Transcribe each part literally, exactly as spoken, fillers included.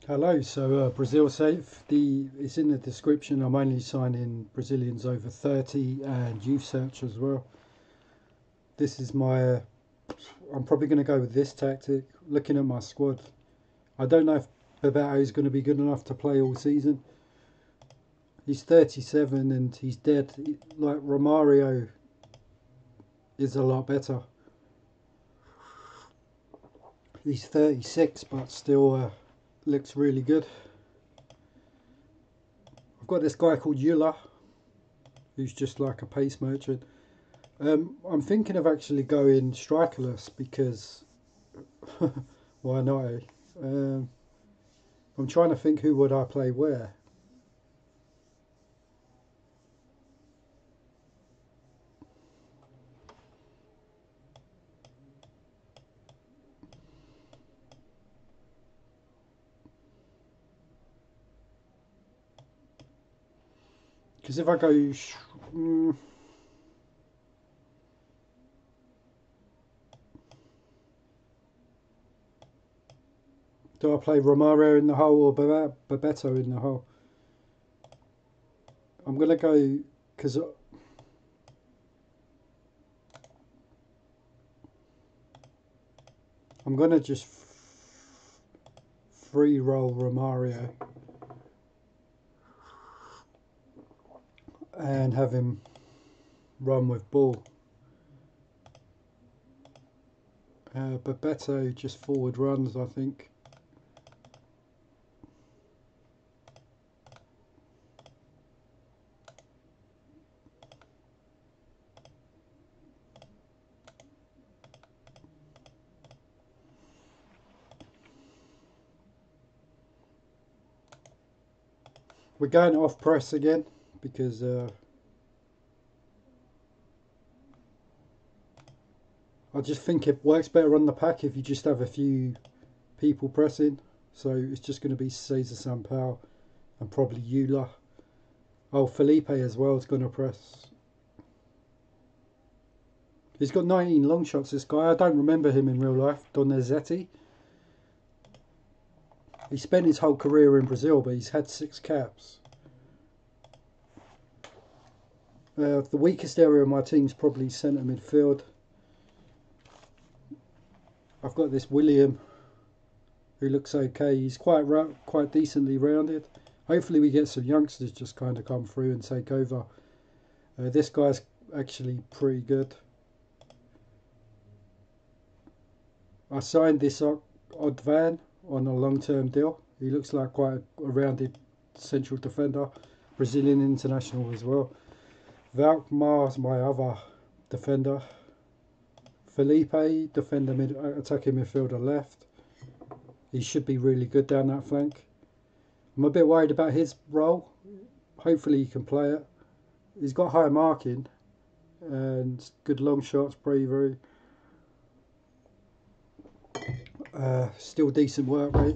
Hello, so uh, Brazil safe. The it's in the description. I'm only signing Brazilians over thirty and youth search as well. This is my. Uh, I'm probably going to go with this tactic. Looking at my squad, I don't know if Bebeto is going to be good enough to play all season. He's thirty-seven and he's dead. Like Romario is a lot better. He's thirty-six, but still uh, looks really good. I've got this guy called Eula, who's just like a pace merchant. Um, I'm thinking of actually going strikerless because why not? Eh? Um, I'm trying to think who would I play where. Because if I go, sh- mm, do I play Romario in the hole or Bebeto in the hole? I'm gonna go because I'm gonna just free roll Romario and have him run with ball. Uh, Bebeto just forward runs, I think. We're going off press again because uh, I just think it works better on the pack if you just have a few people pressing. So it's just going to be Cesar, Sampaio and probably Eula. Oh, Felipe as well is going to press. He's got nineteen long shots, this guy. I don't remember him in real life. Donizetti. He spent his whole career in Brazil, but he's had six caps. Uh, the weakest area of my team's probably centre midfield. I've got this William, who looks okay. He's quite quite decently rounded. Hopefully we get some youngsters just kind of come through and take over. Uh, this guy's actually pretty good. I signed this odd van on a long-term deal. He looks like quite a rounded central defender. Brazilian international as well. Valkmaar's my other defender. Felipe, defender, mid, attacking midfielder left. He should be really good down that flank. I'm a bit worried about his role. Hopefully he can play it. He's got high marking and good long shots, bravery. Uh, still decent work rate.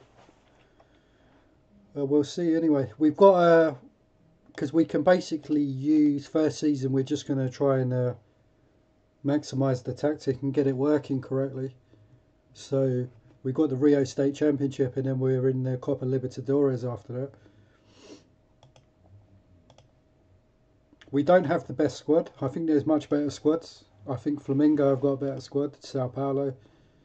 Uh, we'll see anyway. We've got a... Because we can basically use first season, we're just going to try and uh, maximise the tactic and get it working correctly. So we got the Rio State Championship and then we're in the Copa Libertadores after that. We don't have the best squad. I think there's much better squads. I think Flamengo have got a better squad. Sao Paulo.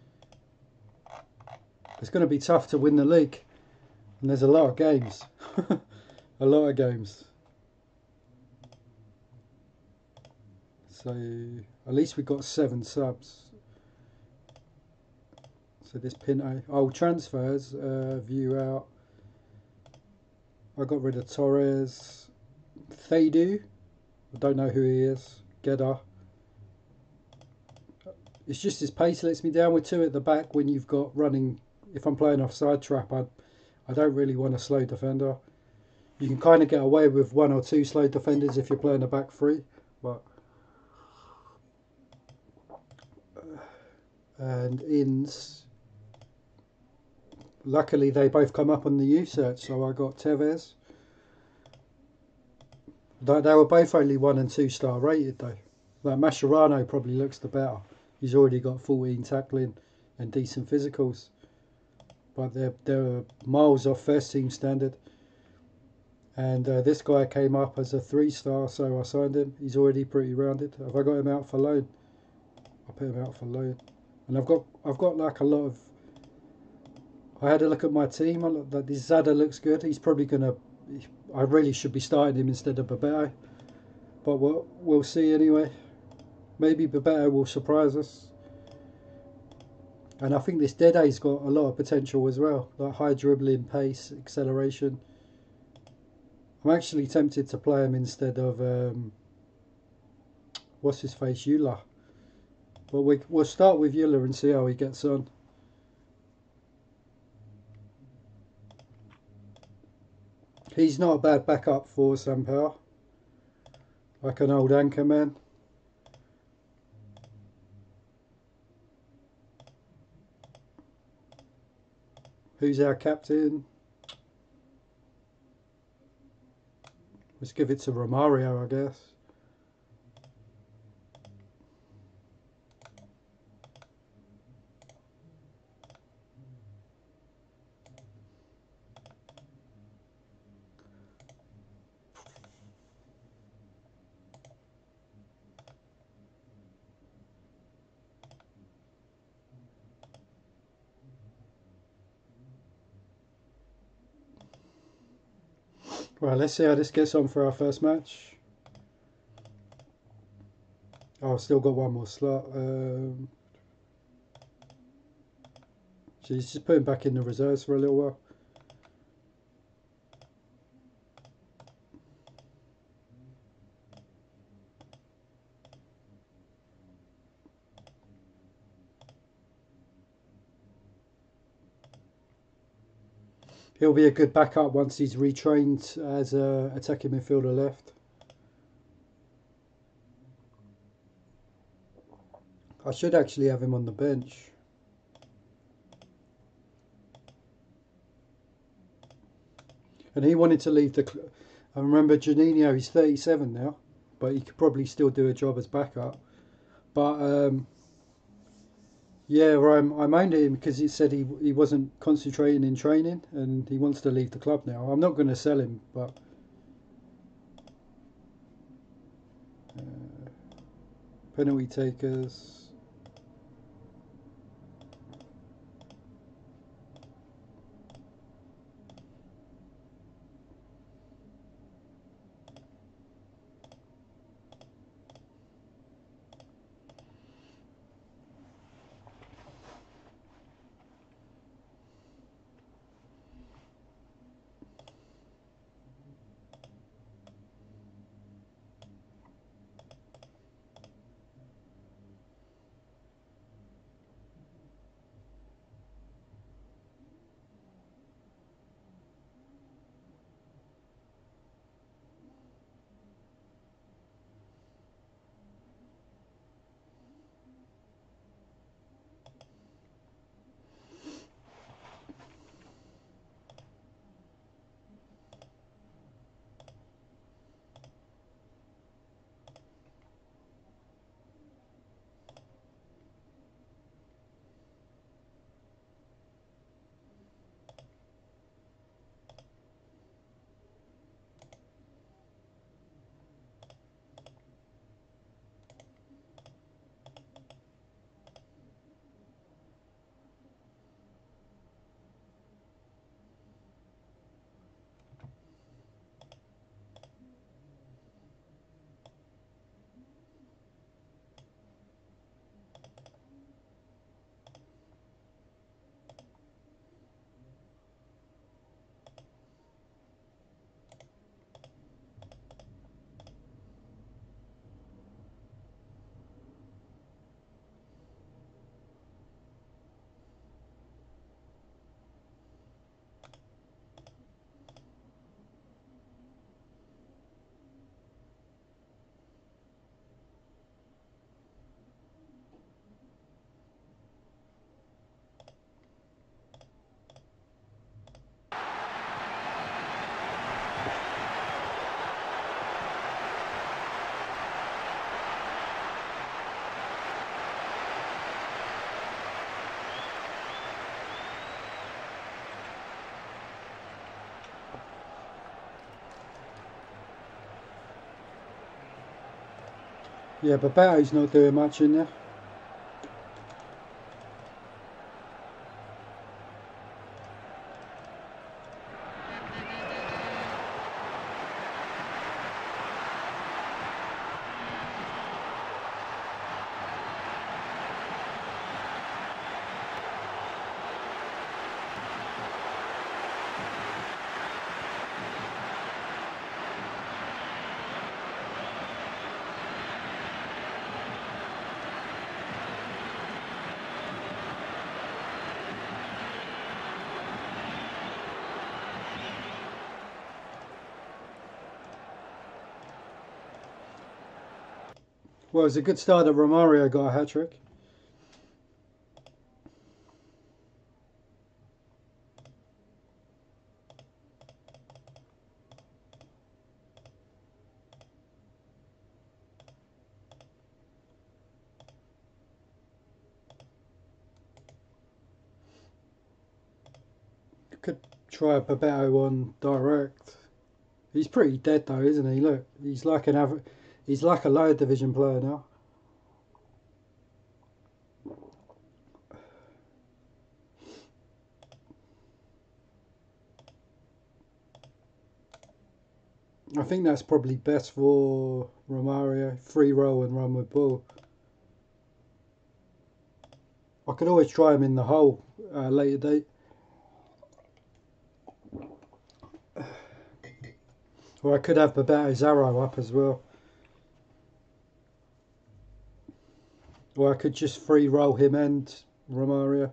It's going to be tough to win the league. And there's a lot of games. a lot of games. So at least we got seven subs. So this Pinto. Oh, transfers. Uh, view out. I got rid of Torres. Thadu. I don't know who he is. Gedda. It's just his pace lets me down with two at the back when you've got running. If I'm playing offside trap, I, I don't really want a slow defender. You can kind of get away with one or two slow defenders if you're playing a back three. But and ins. Luckily, they both come up on the U search, so I got Tevez. They, they were both only one and two star rated though. Like Mascherano probably looks the better. He's already got fourteen tackling and decent physicals. but they're, they're miles off first team standard. And uh, this guy came up as a three star, so I signed him. He's already pretty rounded. Have I got him out for loan? I put him out for loan, and I've got I've got like a lot of. I had a look at my team. I look, like this Zada looks good. He's probably gonna. I really should be starting him instead of Bebeto, but we'll we'll see anyway. Maybe Bebeto will surprise us. And I think this Dede's got a lot of potential as well, like high dribbling, pace, acceleration. I'm actually tempted to play him instead of um, what's his face, Eula. But we, we'll start with Eula and see how he gets on. He's not a bad backup for Sampaio, like an old anchor man. Who's our captain? Let's give it to Romario, I guess. Right, let's see how this gets on for our first match. Oh, I've still got one more slot. Um, she's just putting back in the reserves for a little while. He'll be a good backup once he's retrained as a attacking midfielder left. I should actually have him on the bench. And he wanted to leave the club. I remember Jorginho, he's thirty-seven now, but he could probably still do a job as backup. But um, yeah, I'm, I moaned at him because he said he he wasn't concentrating in training and he wants to leave the club now. I'm not going to sell him, but uh, penalty takers. Yeah, but Bebeto's not doing much in there. Well, it's a good start that Romario got a hat-trick. Could try a Bebeto on direct. He's pretty dead though, isn't he? Look, he's like an aver- he's like a lower division player now. I think that's probably best for Romario. Free roll and run with ball. I could always try him in the hole at a later date. Or I could have Bebeto's arrow up as well. Or I could just free roll him and Romario.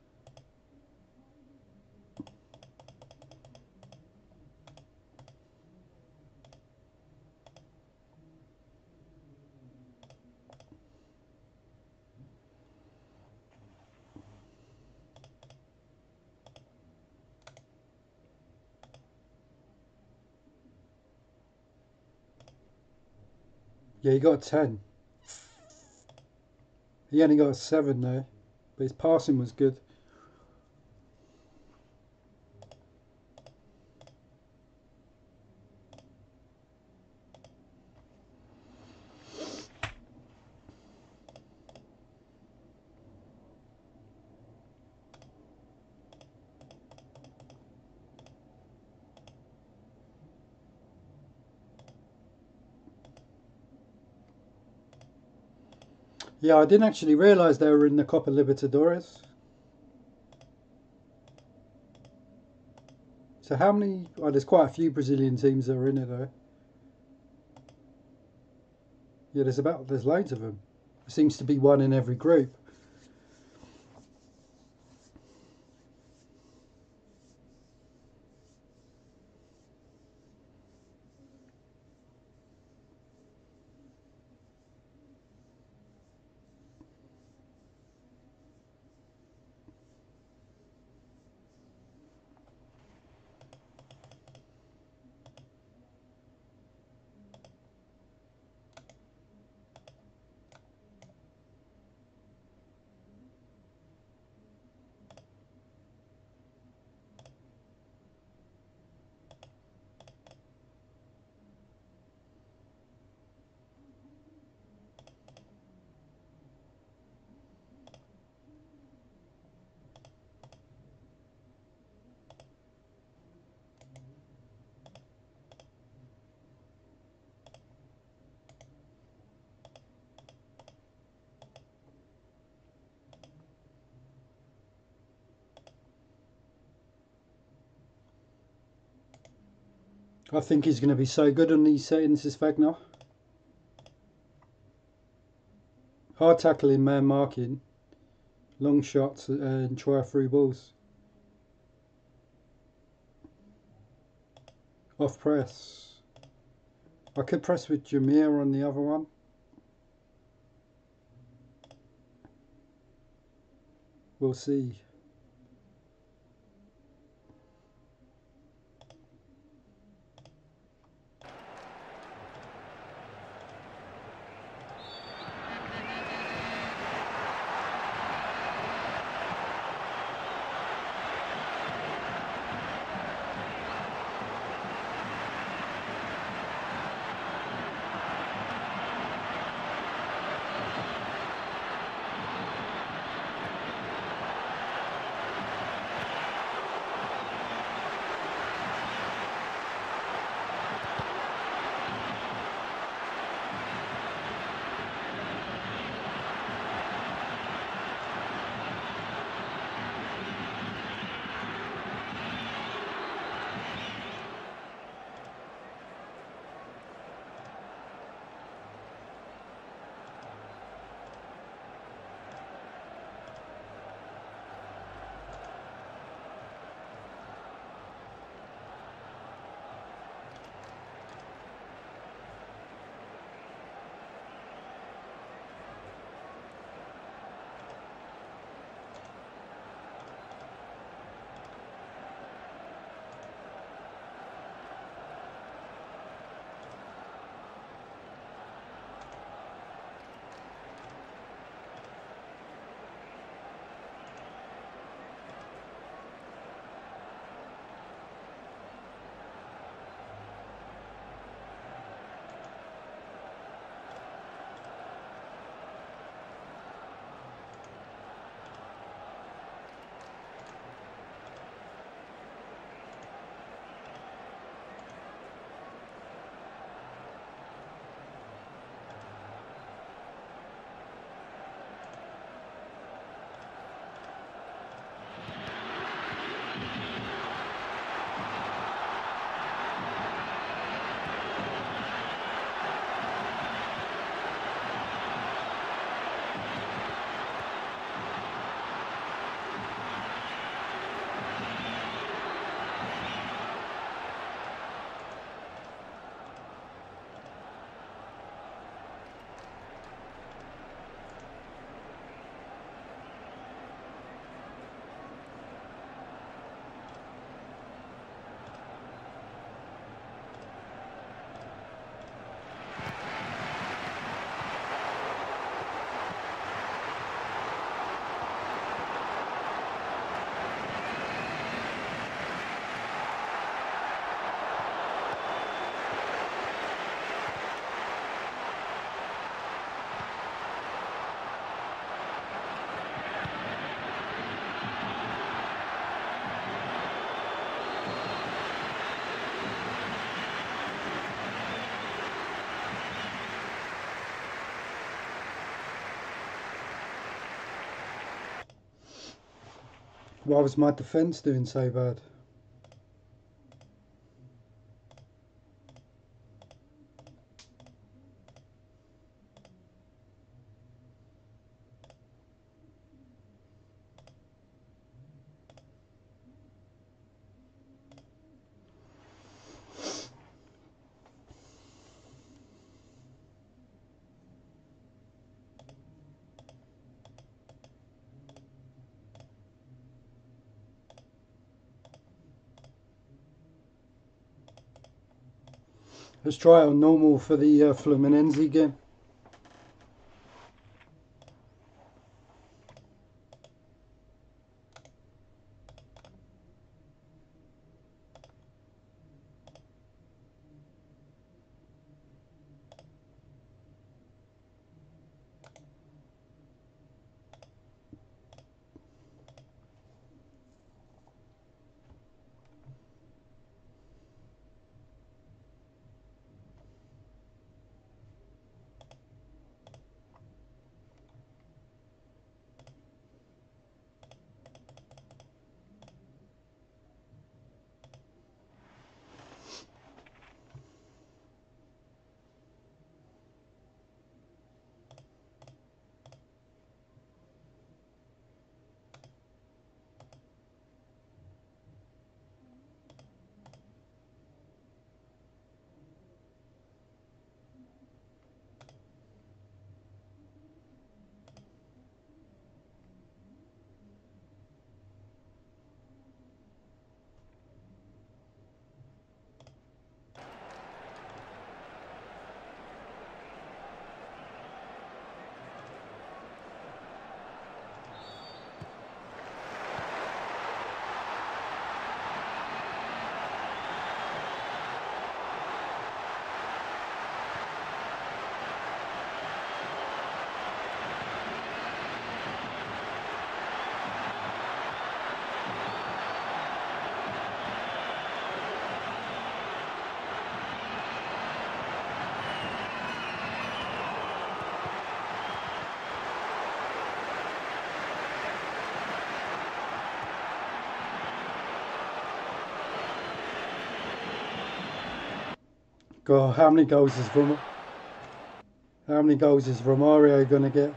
Yeah, he got a ten. He only got a seven though, but his passing was good. Yeah, I didn't actually realise they were in the Copa Libertadores. So how many? Oh, there's quite a few Brazilian teams that are in it though. Yeah, there's about there's loads of them. There seems to be one in every group. I think he's going to be so good on these settings, this Wagner. Hard tackling, man marking, long shots, and try through balls. Off press. I could press with Jameer on the other one. We'll see. Why was my defence doing so bad? Let's try it on normal for the uh, Fluminense game. God, how many goals is Rom- how many goals is Romario gonna get?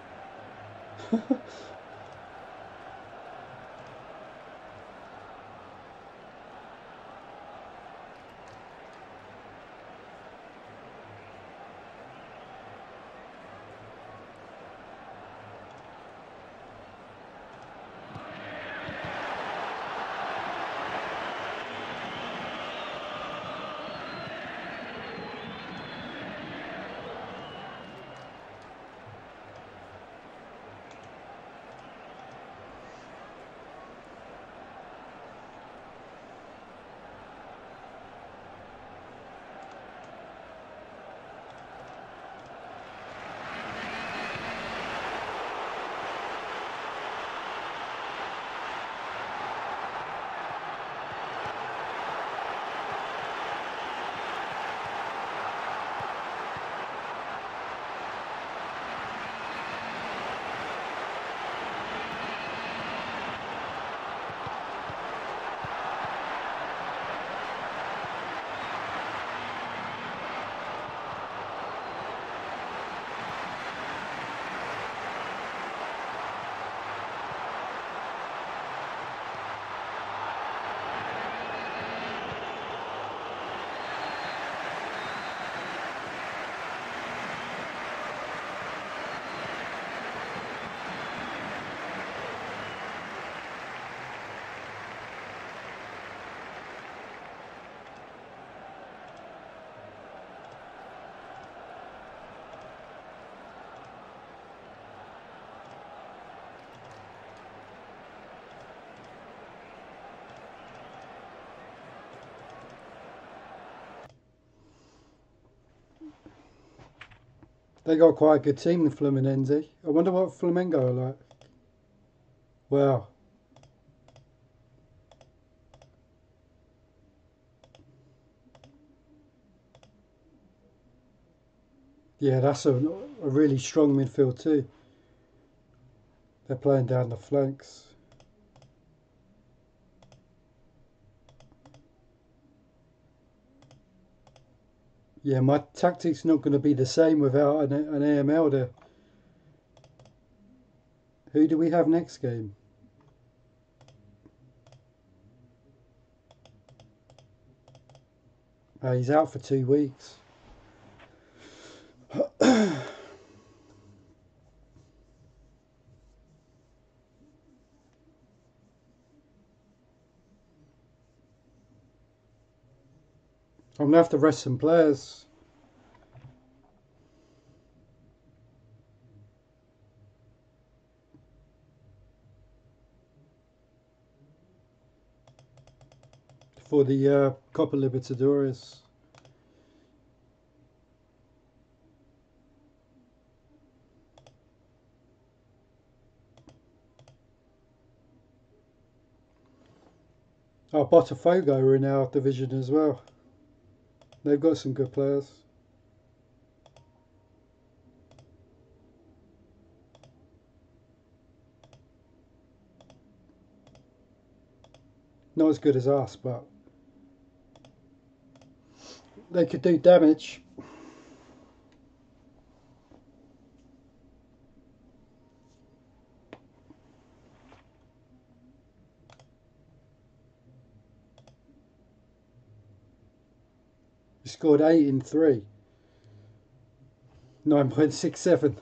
They got quite a good team, the Fluminense. I wonder what Flamengo are like. Wow. Yeah, that's a, a really strong midfield too. They're playing down the flanks. Yeah, my tactic's not going to be the same without an, an A M L there. Who do we have next game? Uh, he's out for two weeks. I'm going to have to rest some players. For the uh, Copa Libertadores. Oh, Botafogo are in our division as well. They've got some good players. Not as good as us, but they could do damage. He scored eight in three. nine point six seven.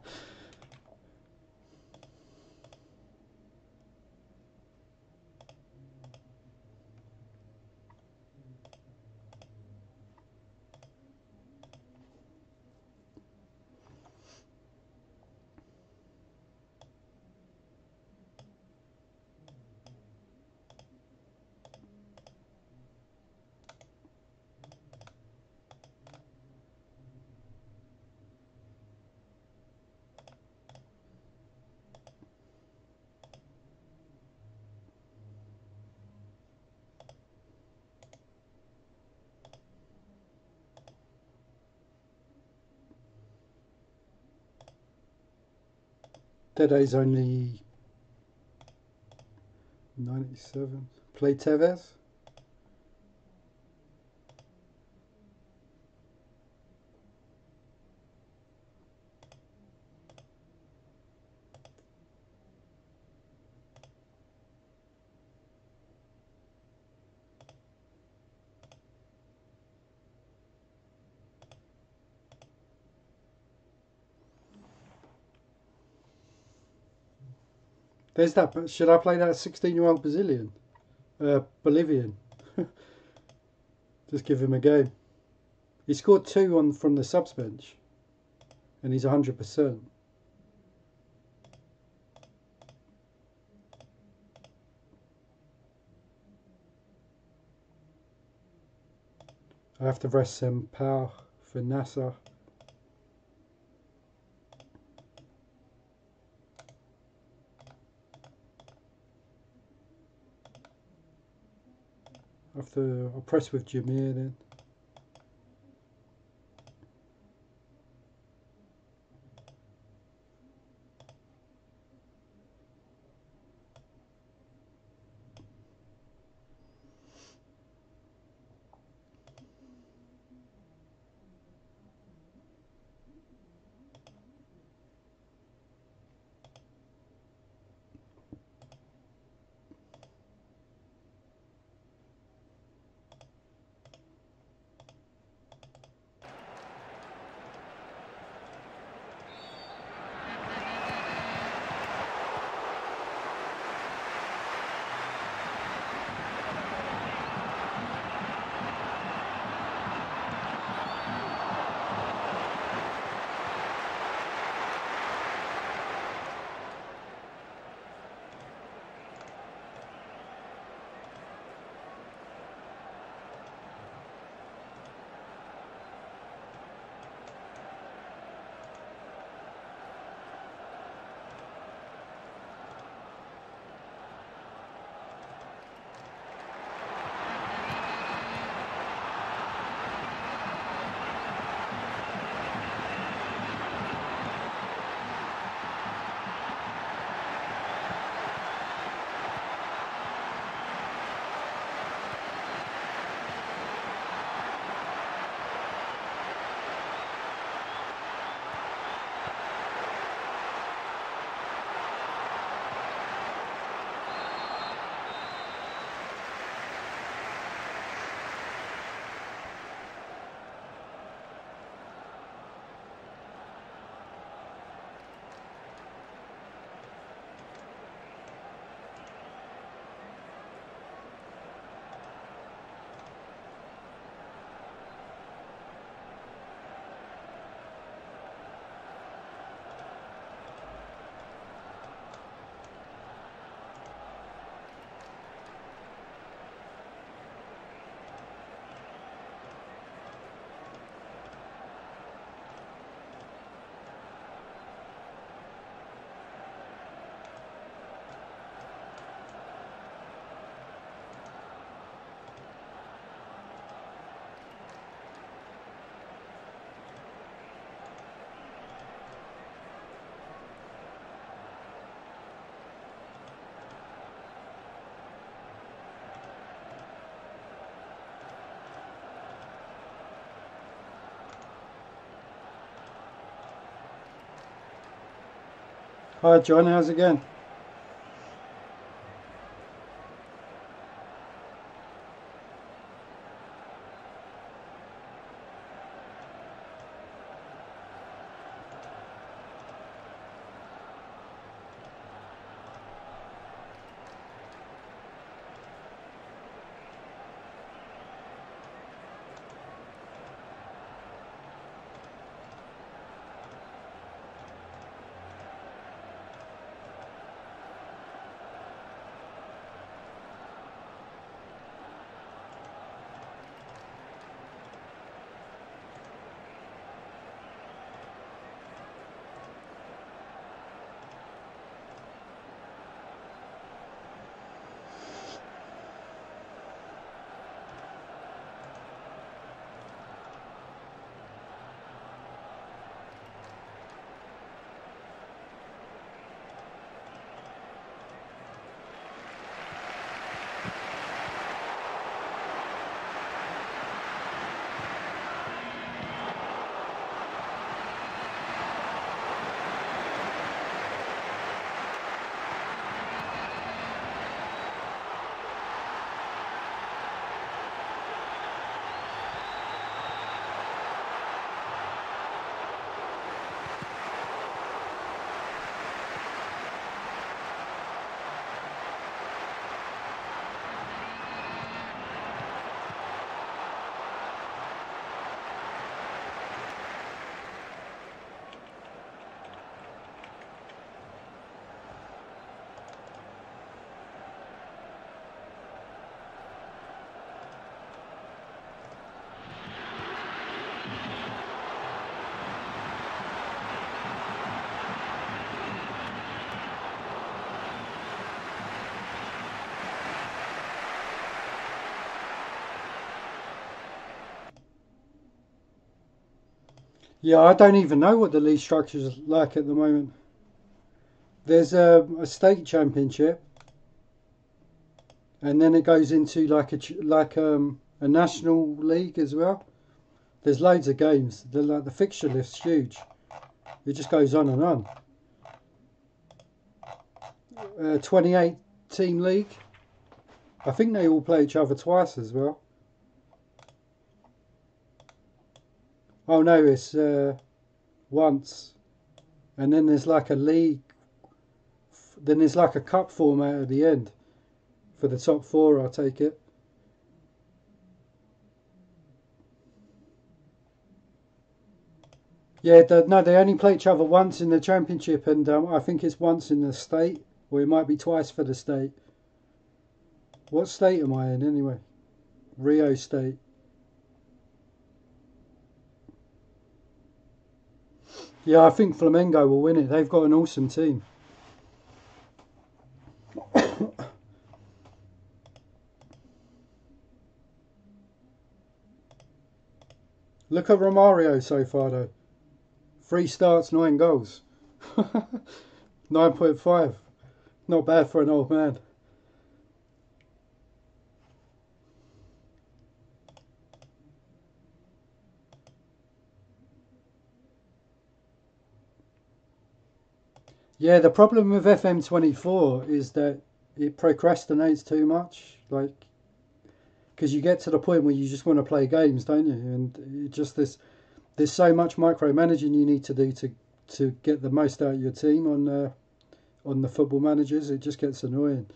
Dede's only ninety-seven. Play Tevez. There's that. Should I play that sixteen-year-old Brazilian? Uh, Bolivian. Just give him a game. He scored two on from the subs bench, and he's one hundred percent. I have to rest Sampaio for NASA. I have to. I'll press with Jameer then. Hi John, how's it going? Yeah, I don't even know what the league structure is like at the moment. There's a, a state championship, and then it goes into like a like um, a national league as well. There's loads of games. The like the fixture list's huge. It just goes on and on. Uh, twenty-eight team league. I think they all play each other twice as well. Oh no, it's uh, once, and then there's like a league. Then there's like a cup format at the end for the top four. I take it. Yeah, the, no, they only play each other once in the championship, and um, I think it's once in the state, or it might be twice for the state. What state am I in anyway? Rio State. Yeah, I think Flamengo will win it. They've got an awesome team. Look at Romario so far though. Three starts, nine goals. nine point five. Not bad for an old man. Yeah, the problem with F M twenty-four is that it procrastinates too much. Like, because you get to the point where you just want to play games, don't you? And it just this there's so much micromanaging you need to do to to get the most out of your team on uh, on the football managers. It just gets annoying.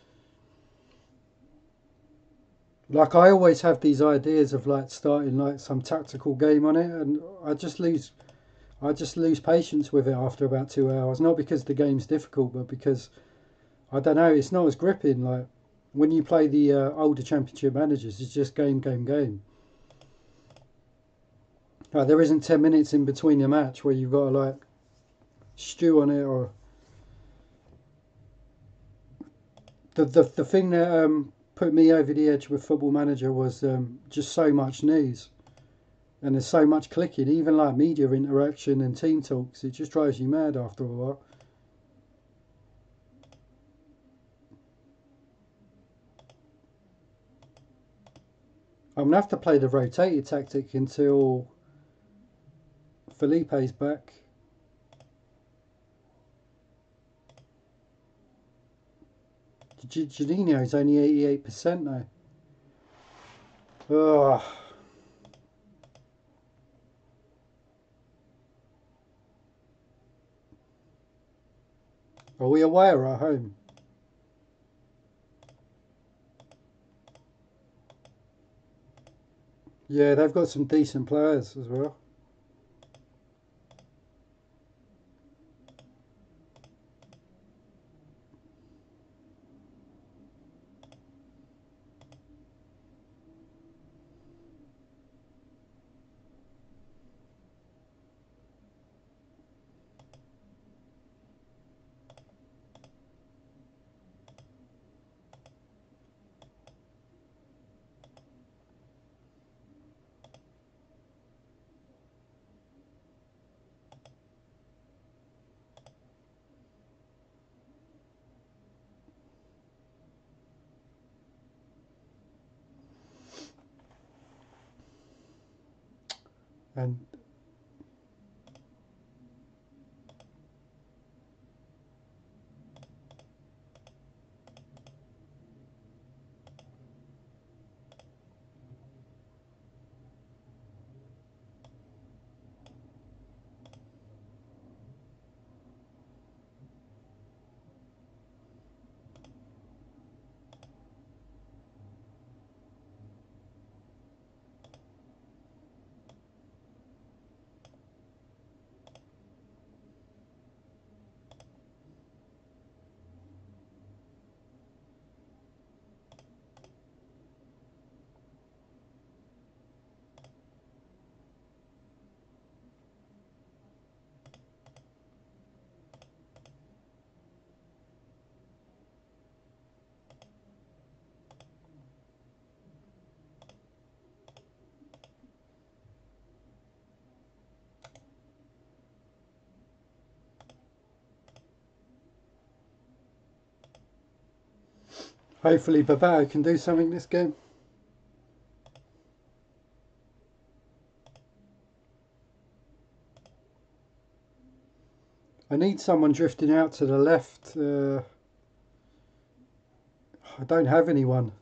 Like I always have these ideas of like starting like some tactical game on it, and I just lose I just lose patience with it after about two hours. Not because the game's difficult, but because I don't know. It's not as gripping. Like when you play the uh, older championship managers, it's just game, game, game. Like there isn't ten minutes in between your match where you've got to like stew on it or the the the thing that um, put me over the edge with Football Manager was um, just so much news and there's so much clicking, even like media interaction and team talks. It just drives you mad after a while. I'm gonna have to play the rotated tactic until Felipe's back. Jorginho's only eighty-eight percent though. Ugh. Are we away or at home? Yeah, they've got some decent players as well. And hopefully Bebeto can do something this game. I need someone drifting out to the left. Uh, I don't have anyone.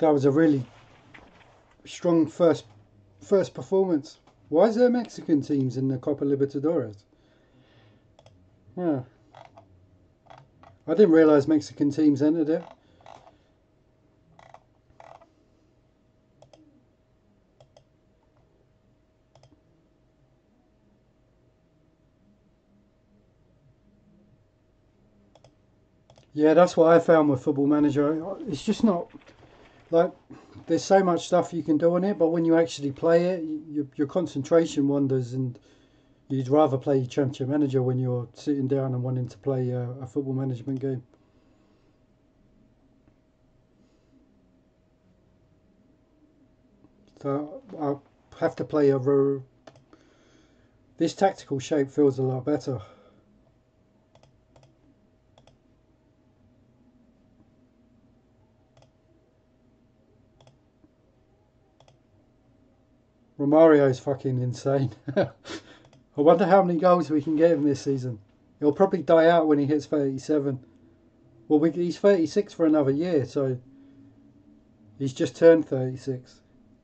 That was a really strong first first performance. Why is there Mexican teams in the Copa Libertadores? Yeah. I didn't realise Mexican teams entered it. Yeah, that's what I found with Football Manager. It's just not like there's so much stuff you can do on it, but when you actually play it, you, your concentration wanders, and you'd rather play Championship Manager when you're sitting down and wanting to play a, a football management game. So I'll have to play a. This tactical shape feels a lot better. Romario's fucking insane. I wonder how many goals we can get him this season. He'll probably die out when he hits thirty-seven. Well, we, he's thirty-six for another year, so he's just turned thirty-six.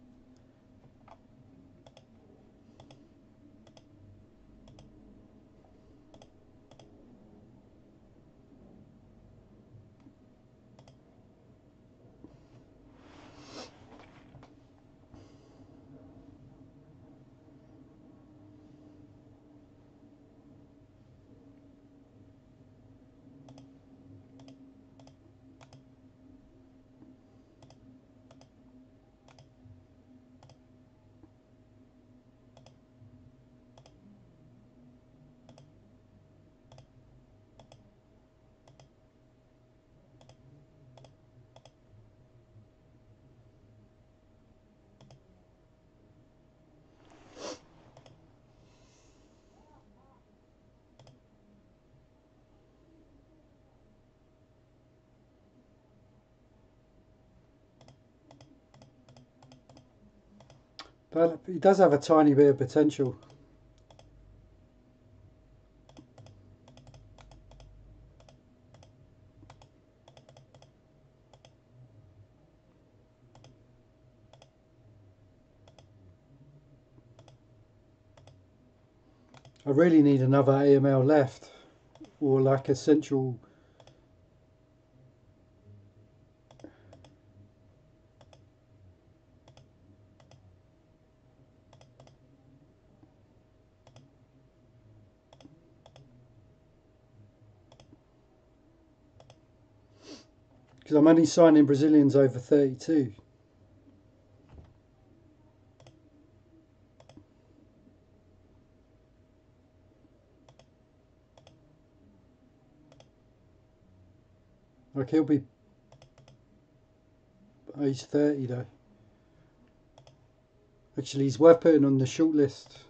But he does have a tiny bit of potential. I really need another A M L left, or like a central. Because I'm only signing Brazilians over thirty-two. Like he'll be. Oh, he's thirty though. Actually, he's worth putting on the short list.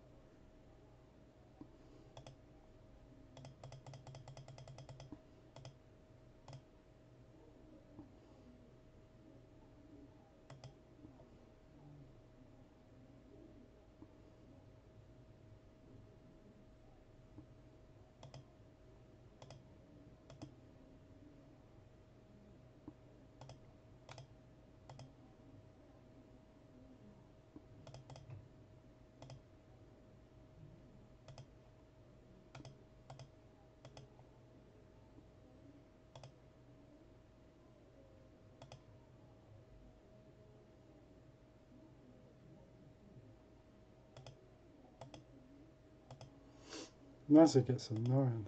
Mazza gets annoying.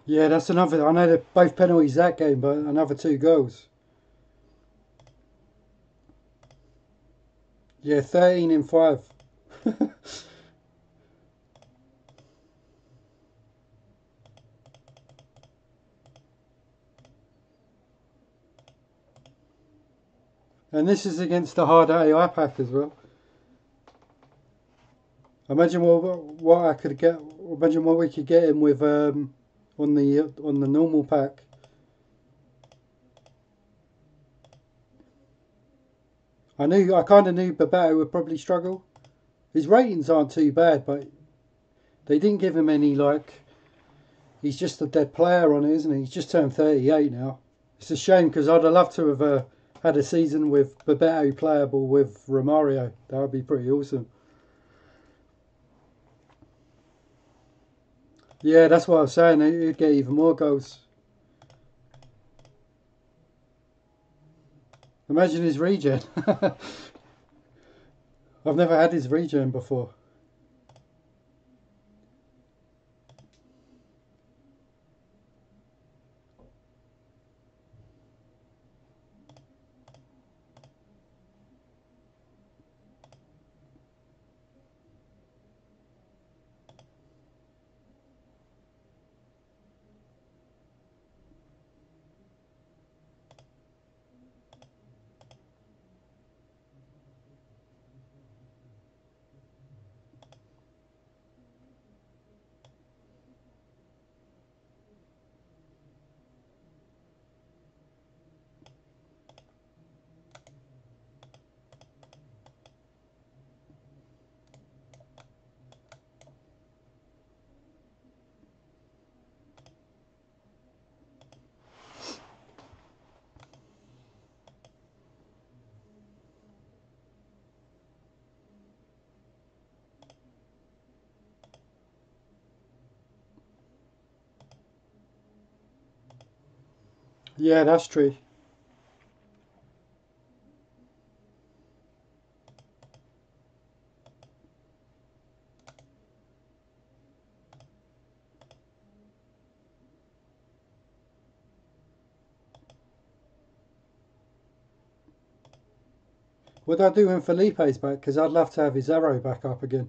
Yeah, that's another. I know they're both penalties that game, but another two goals. Yeah, thirteen in five. And this is against the hard A I pack as well. Imagine what what I could get. Imagine what we could get him with um, on the on the normal pack. I knew I kind of knew Bebeto would probably struggle. His ratings aren't too bad, but they didn't give him any like. He's just a dead player on it, isn't he? He's just turned thirty-eight now. It's a shame because I'd have loved to have uh, had a season with Bebeto playable with Romario. That would be pretty awesome. Yeah, that's what I was saying. He'd get even more goals. Imagine his regen. I've never had his regen before. Yeah, that's true. What do I do when Felipe's back? Because I'd love to have his arrow back up again.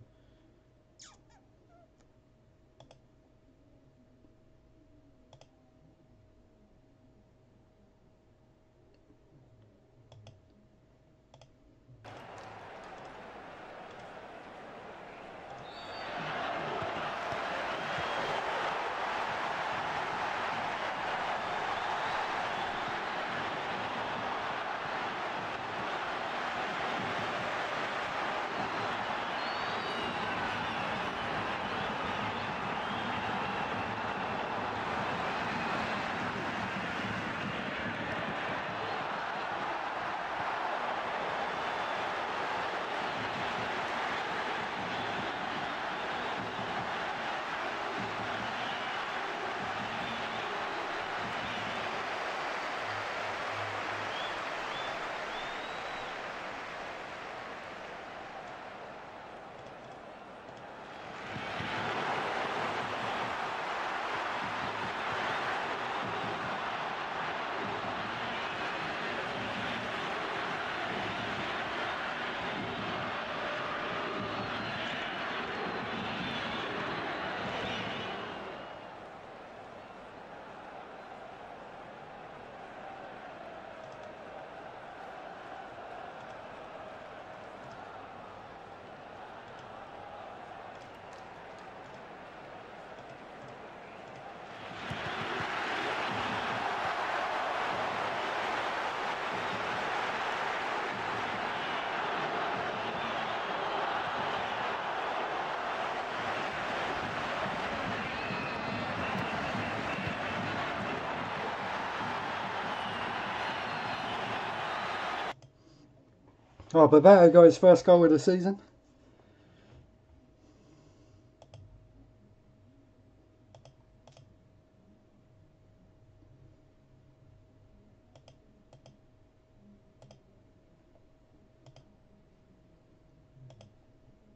Oh, Bebeto got his first goal of the season.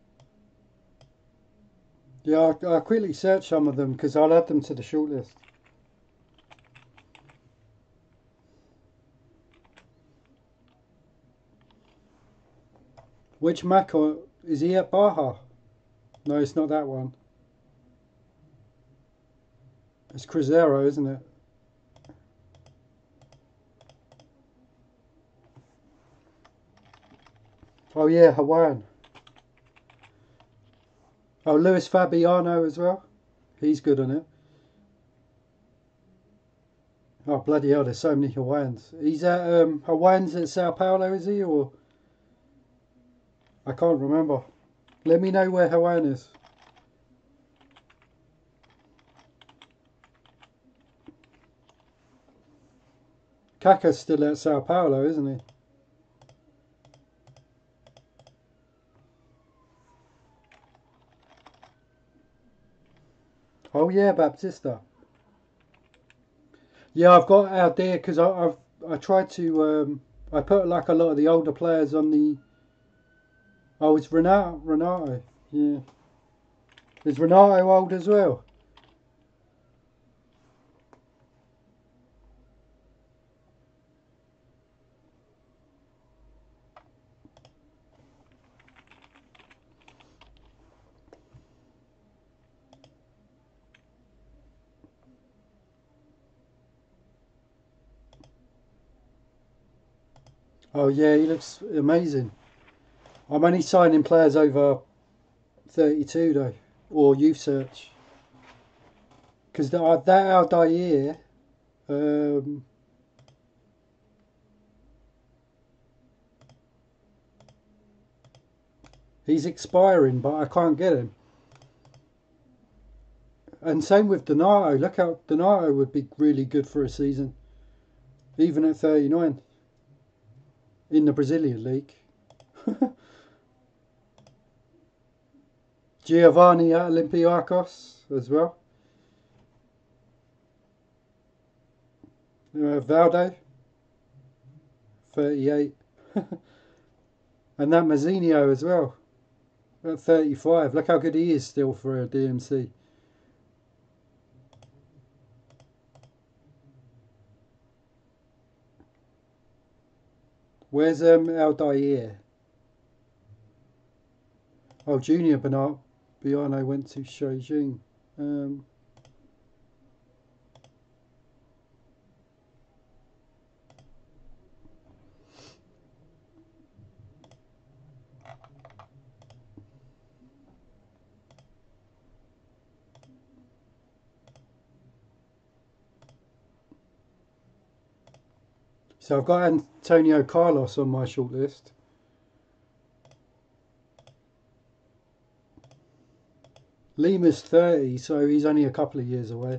Yeah, I'll, I'll quickly search some of them because I'll add them to the shortlist. Which Mac or is he at Baja? No, it's not that one. It's Cruzeiro, isn't it? Oh yeah, Hawaiian. Oh, Luis Fabiano as well. He's good on it. Oh bloody hell! There's so many Hawaiians. He's at um, Hawaiians at Sao Paulo, is he? Or I can't remember. Let me know where Hawaiian is. Kaka's still at Sao Paulo, isn't he? Oh yeah, Baptista. Yeah, I've got out there because I've I tried to um, I put like a lot of the older players on the. Oh, it's Renato. Renato. Yeah. Is Renato old as well? Oh yeah, he looks amazing. I'm only signing players over thirty-two though, or youth search, because that that Aldair, um, he's expiring, but I can't get him. And same with Donato. Look how Donato would be really good for a season, even at thirty-nine, in the Brazilian league. Giovanni at Olympiacos as well. Uh, Valdo, thirty-eight. And that Mazzinho as well, at thirty-five. Look how good he is still for a D M C. Where's um, Aldair? Oh, Junior Bernard Biano went to Shojing. Um, so I've got Antonio Carlos on my shortlist. Lima's thirty, so he's only a couple of years away.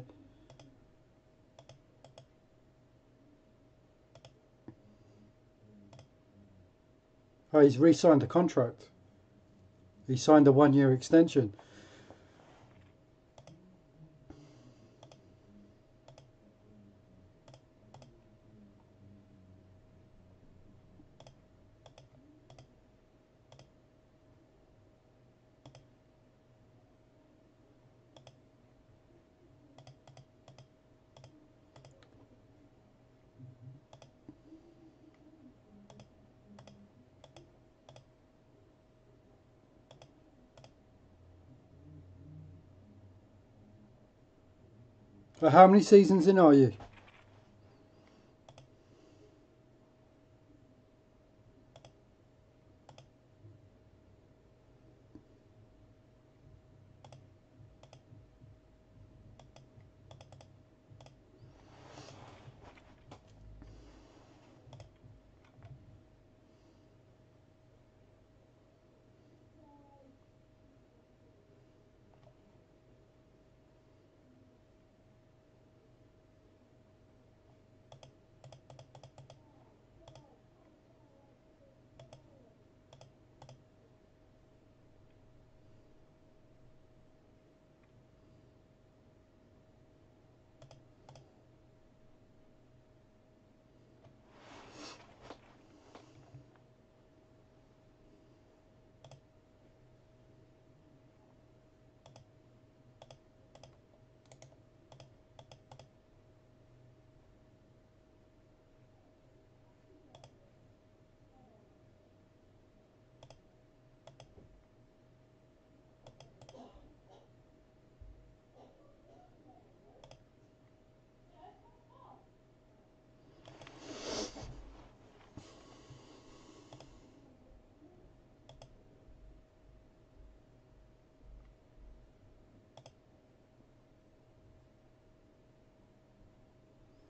Oh, he's re-signed a contract. He signed a one-year extension. Uh, how many seasons in are you?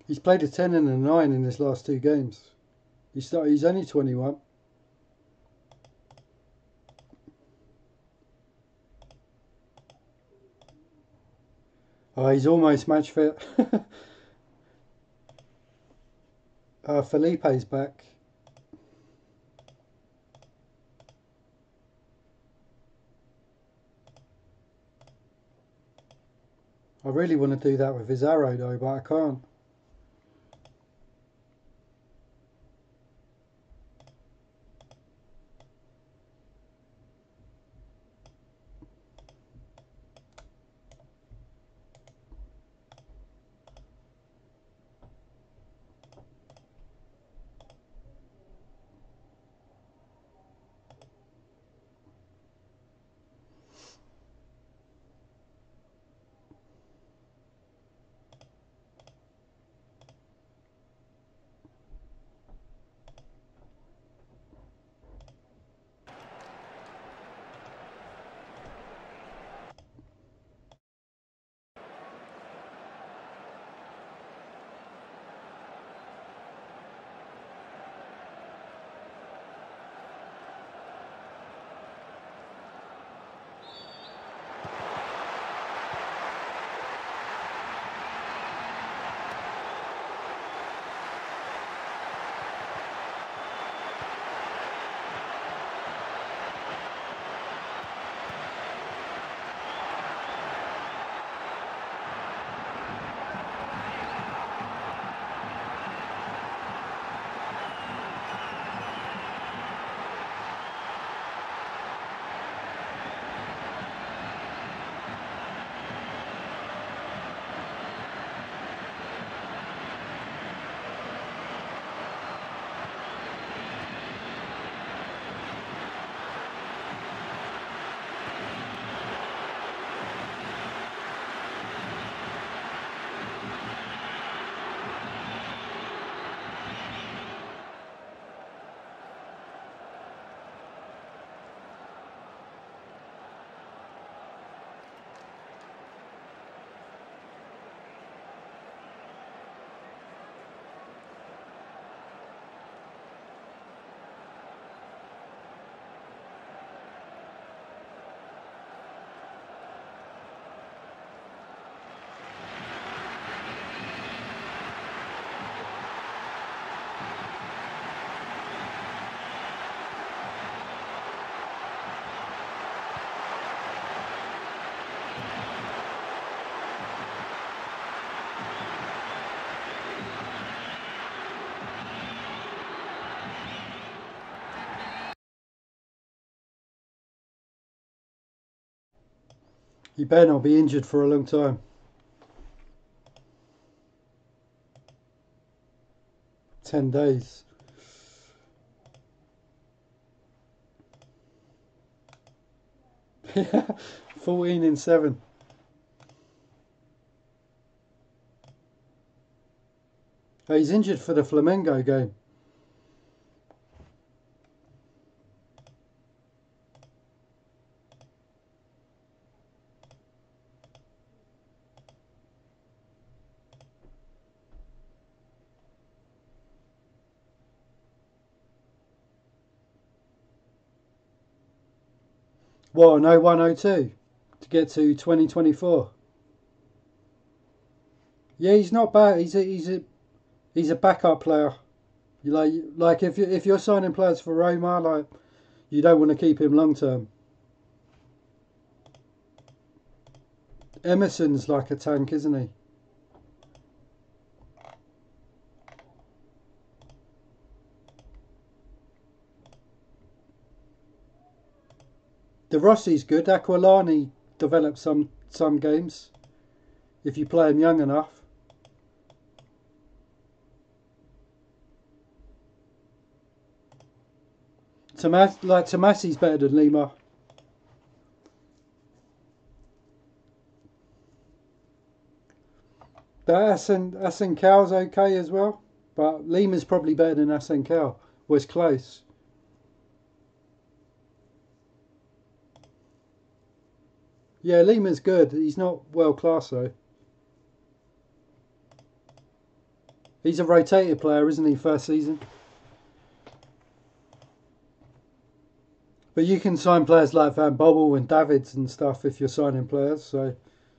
He's played a ten and a nine in his last two games. He start, he's only twenty-one. Oh, he's almost match fit. uh, Felipe's back. I really want to do that with his arrow though, but I can't. He better not be injured for a long time. Ten days. Fourteen in seven. Oh, he's injured for the Flamengo game. Well, no one oh two to get to twenty twenty-four. Yeah, he's not bad. He's a he's a he's a backup player. You like like if you if you're signing players for Roma, like you don't want to keep him long term. Emerson's like a tank, isn't he? De Rossi's good. Aquilani develops some some games if you play him young enough. Tomas, like Tomasi's better than Lima. But Asen Asencal's okay as well. But Lima's probably better than Asencal. Was close. Yeah, Lima's good. He's not world class though. He's a rotated player, isn't he, first season? But you can sign players like Van Bommel and Davids and stuff if you're signing players, so...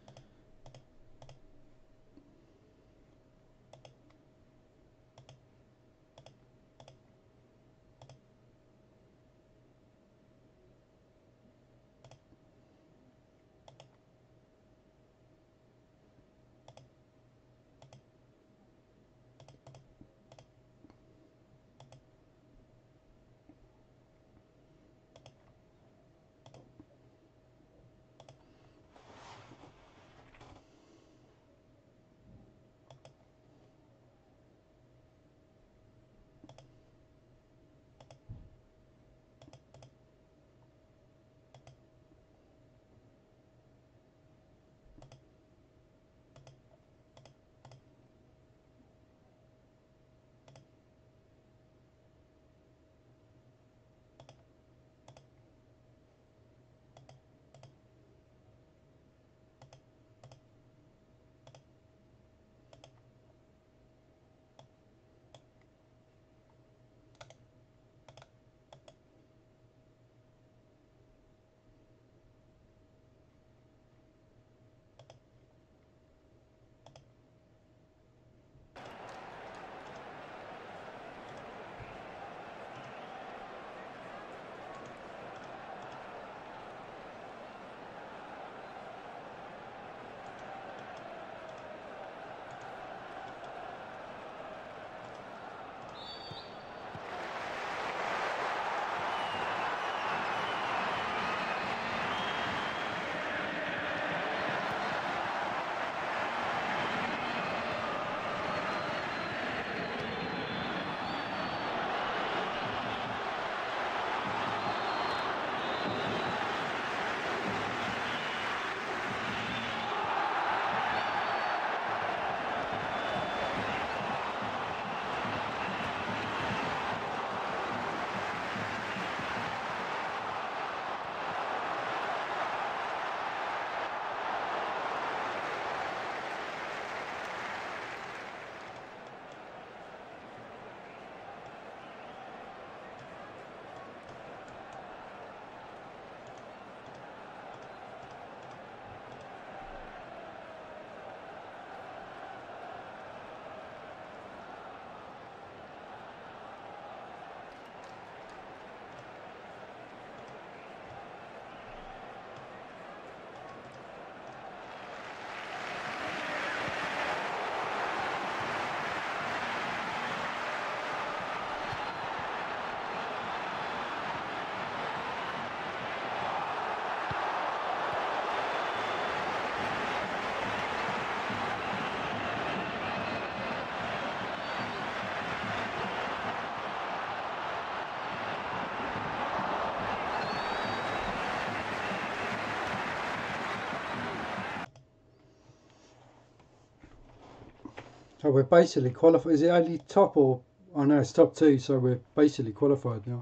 So we're basically qualified. Is it only top or... I know it's top two, so we're basically qualified now.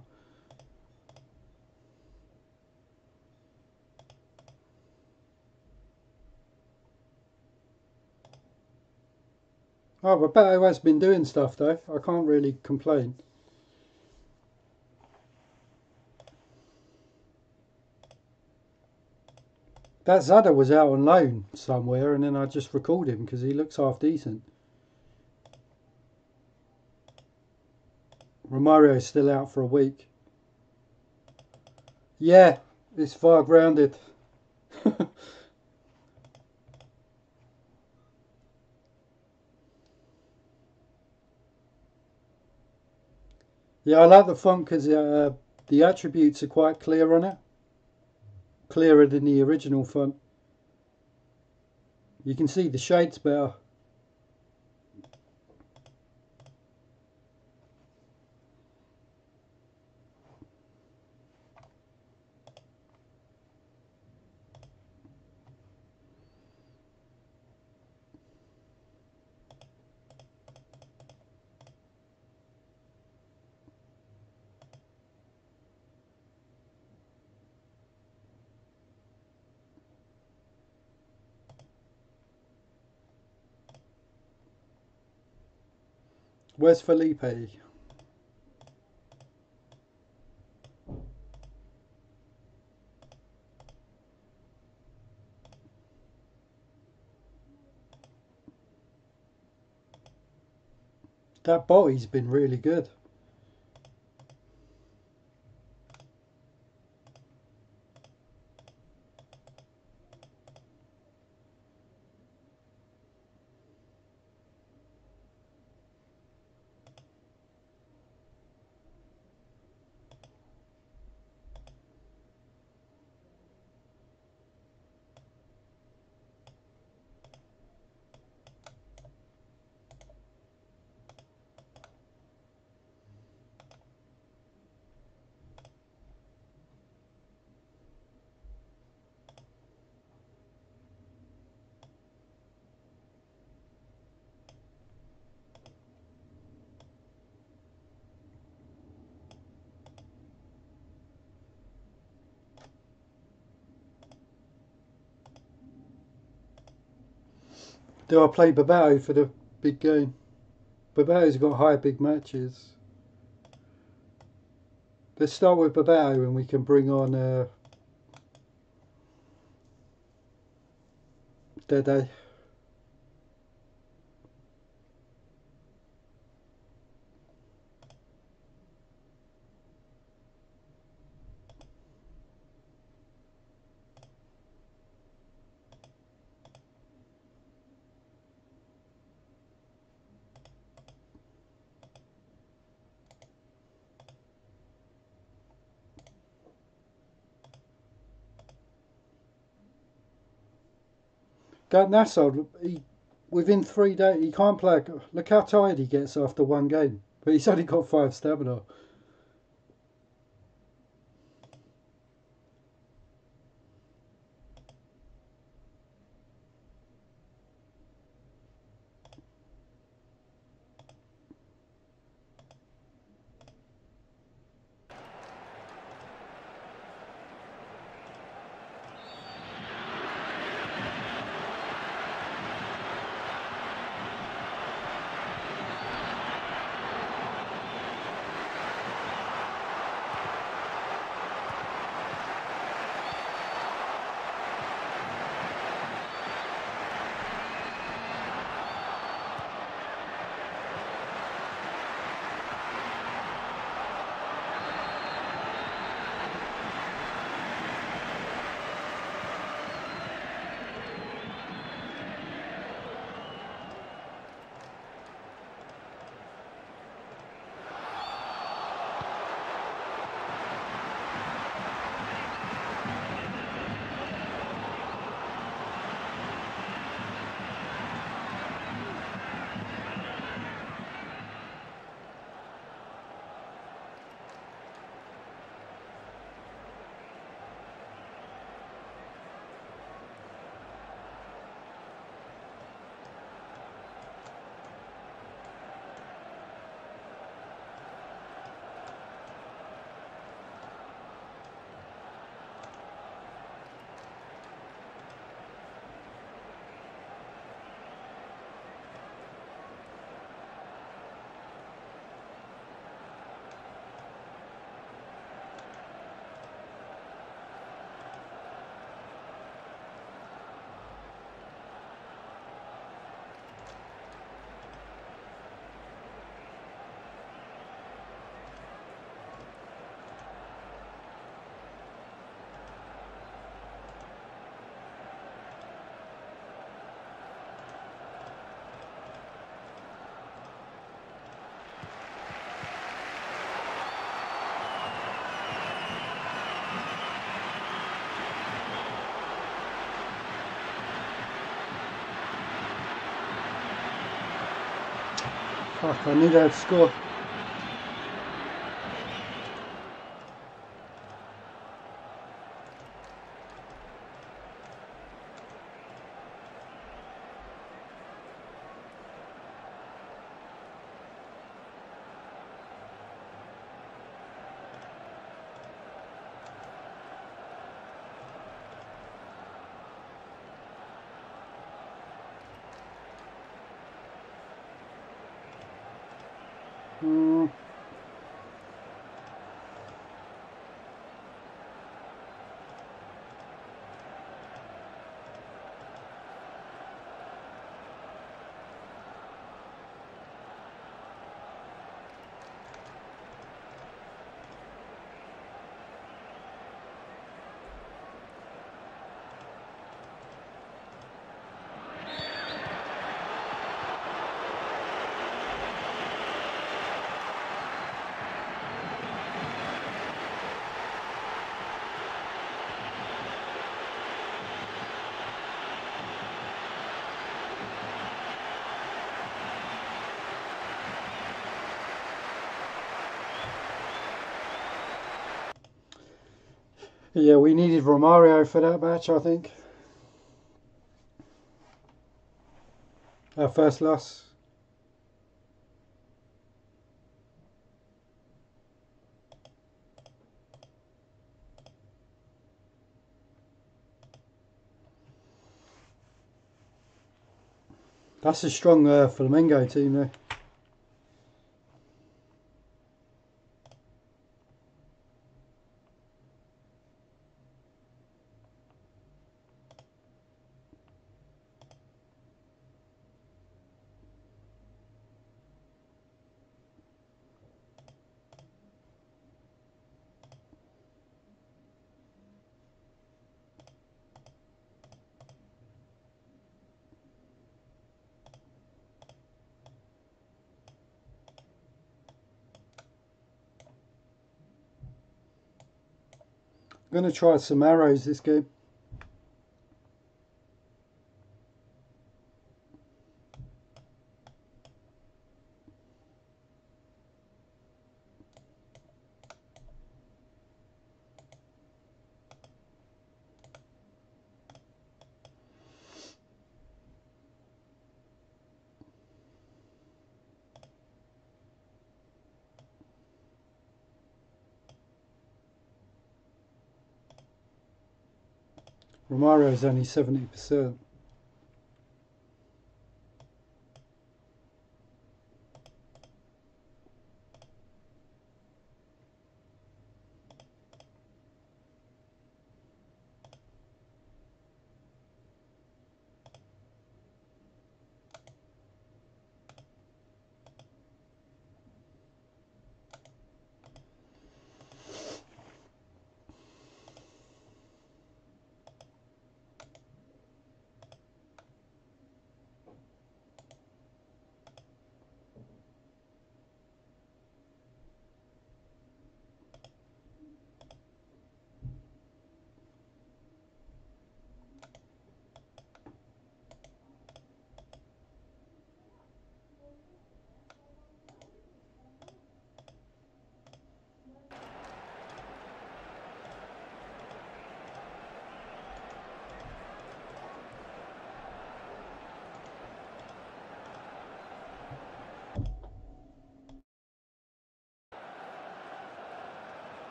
Oh, but Bebeto has been doing stuff though. I can't really complain. That Zada was out on loan somewhere, and then I just recalled him because he looks half decent. Romario's still out for a week. Yeah, it's far grounded. Yeah, I like the font because uh, the attributes are quite clear on it. Clearer than the original font. You can see the shades better. Where's Felipe? That body's been really good. Do I play Bebeto for the big game? Bebeto's got high big matches. Let's start with Bebeto and we can bring on uh, Dede. Nassau, he, within three days, he can't play. Look how tired he gets after one game. But he's only got five stamina. Fuck, I need to score. Mm. Yeah, we needed Romario for that match, I think. Our first loss. That's a strong uh, Flamengo team there. I'm going to try some arrows this game. Romario's only seventy percent.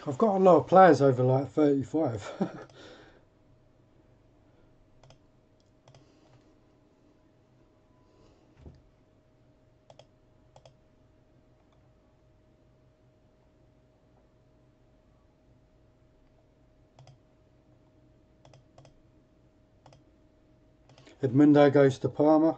I've got a lot of players over like thirty-five. Edmundo goes to Parma.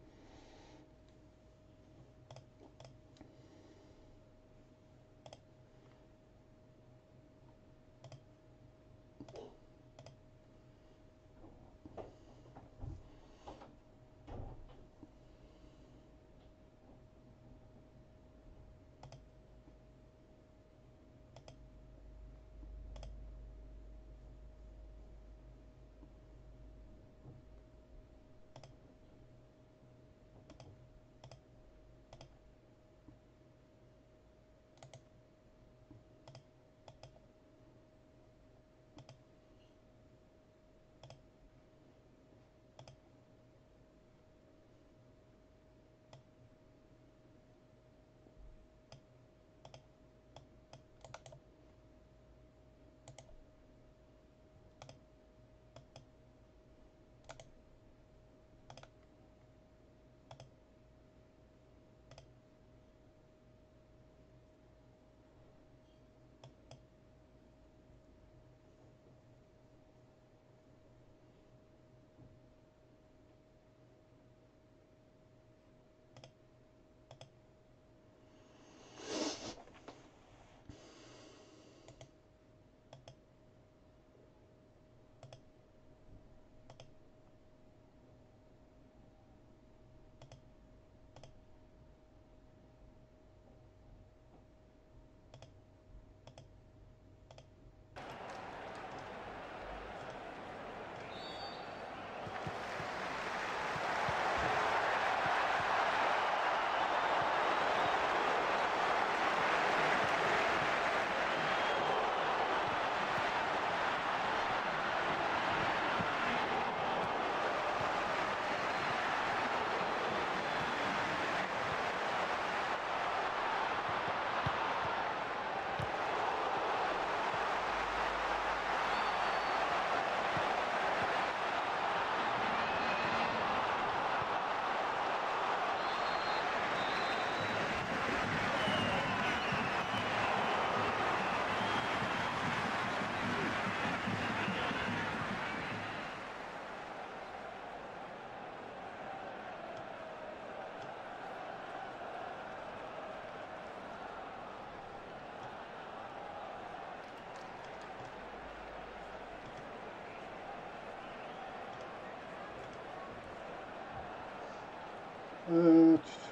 Uh,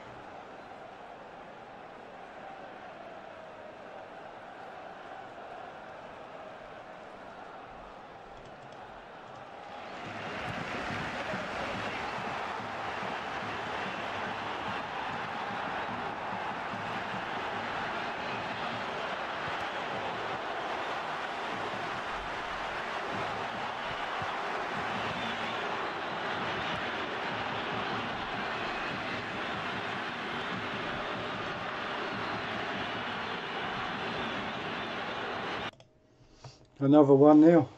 Another one nil.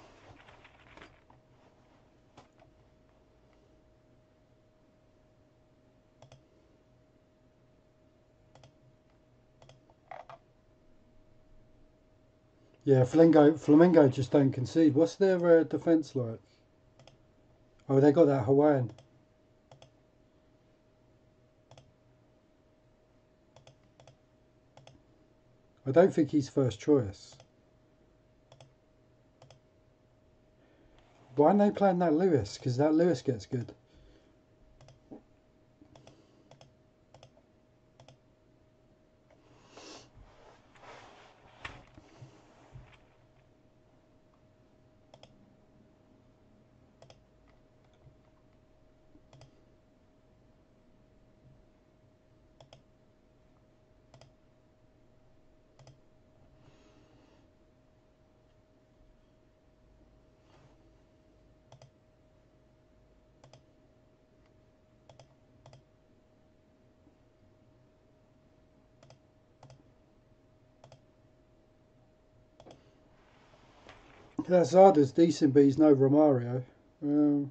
Yeah, Flamengo, Flamengo just don't concede. What's their uh, defence like? Oh, they got that Hawaiian. I don't think he's first choice. Why aren't they playing that Lewis? Because that Lewis gets good. Hazard's decent, but he's no Romario. Um,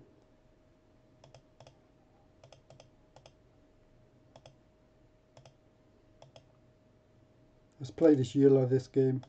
let's play this yellow this game.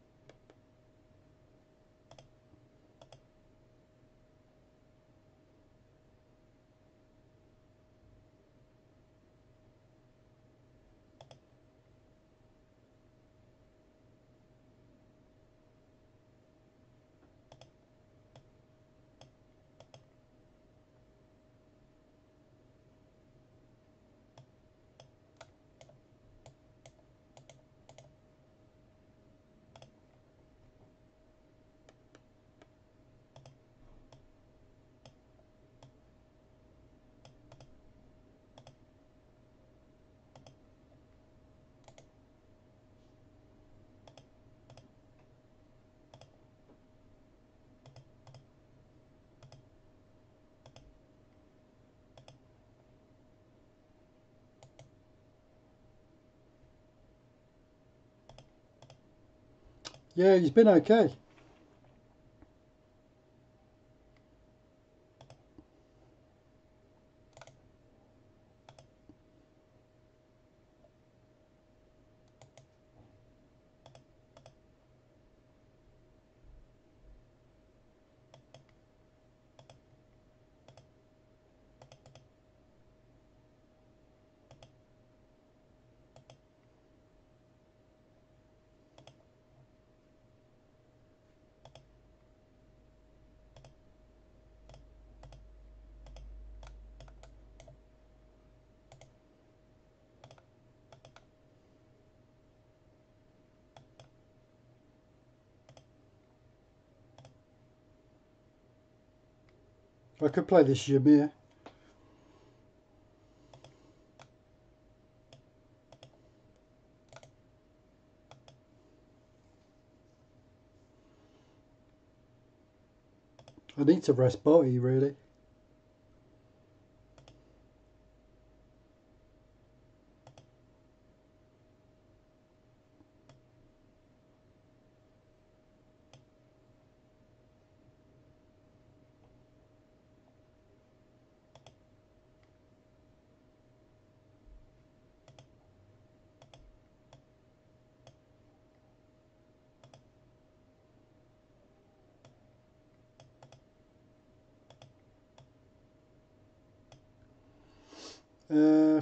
Yeah, he's been okay. I could play this Shamir. I need to rest body really. Uh,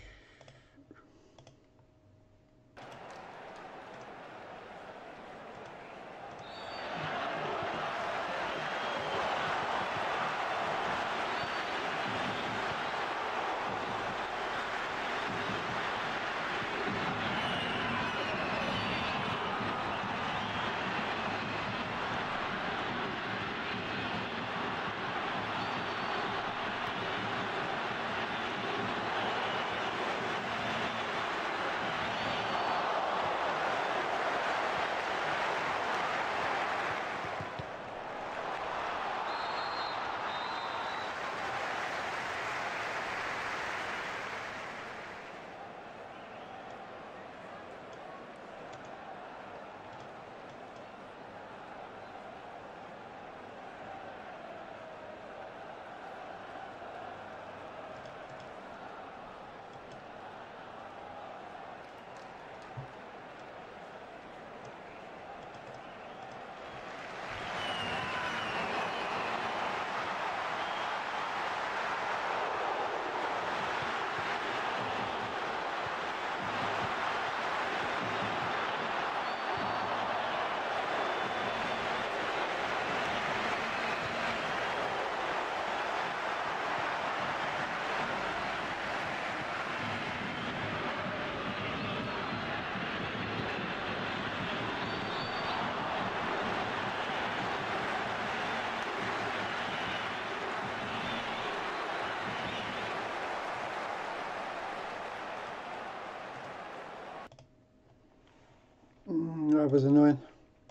that was annoying.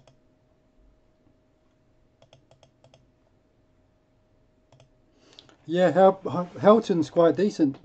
Yeah, Hel Helton's quite decent.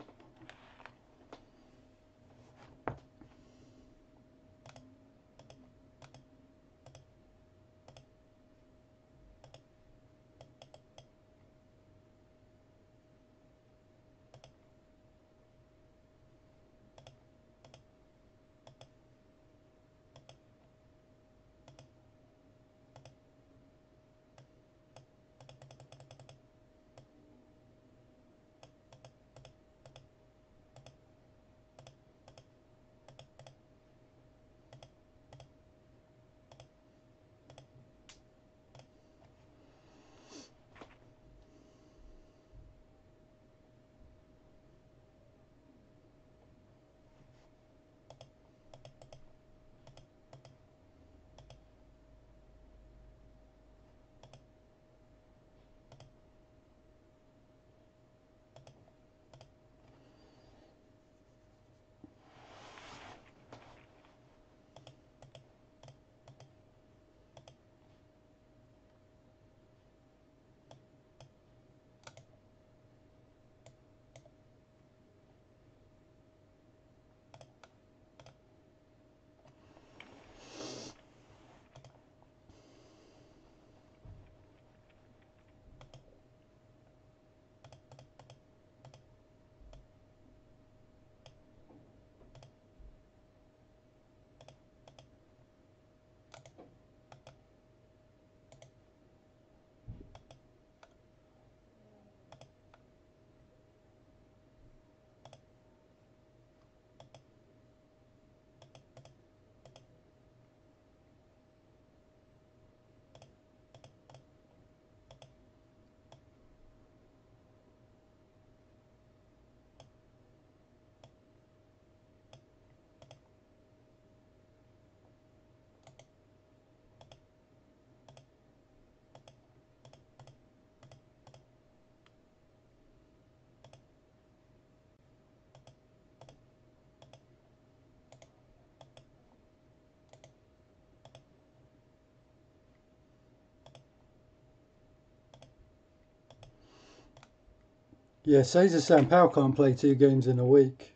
Yeah, Cesar Sampaio can't play two games in a week.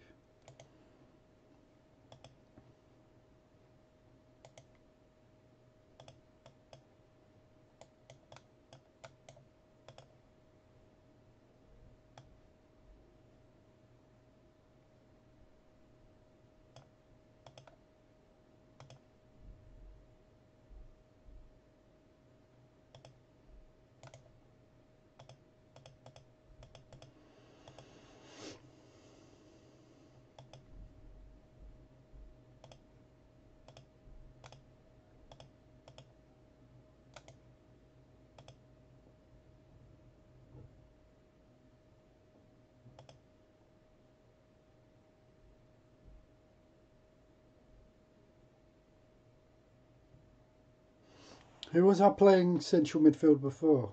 Who was I playing central midfield before?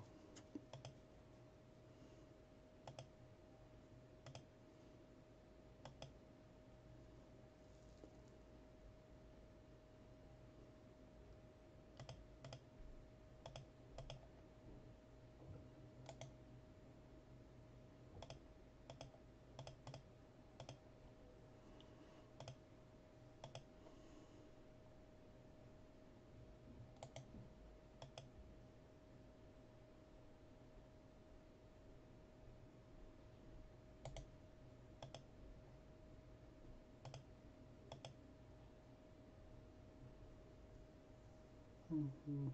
Mm-hmm.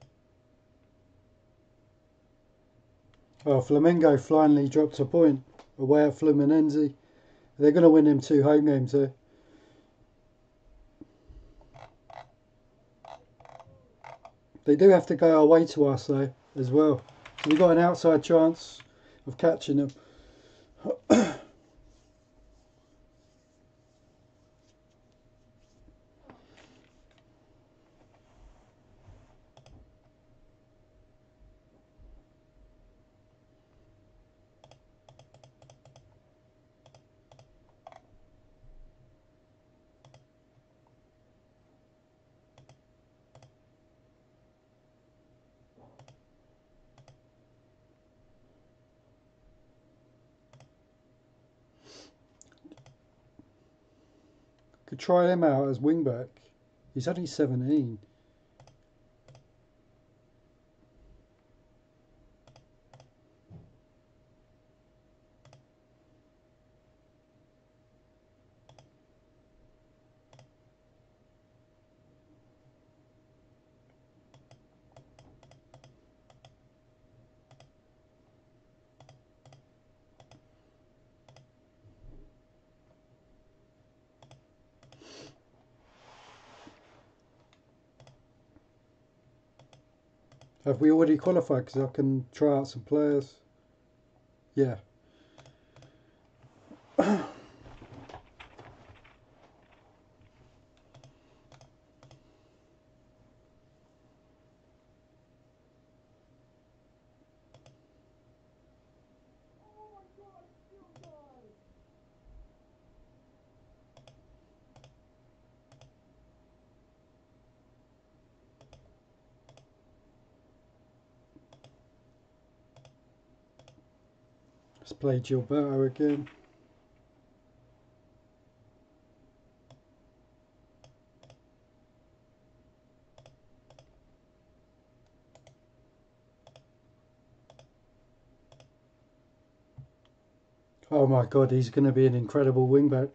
Well, Flamengo finally dropped a point away at Fluminense. They're going to win them two home games there. They do have to go away to us though, as well. So we've got an outside chance of catching them. Could try him out as wingback. He's only seventeen. Have we already qualified? Because I can try out some players. Yeah. Let's play Gilberto again. Oh my god, he's going to be an incredible wingback.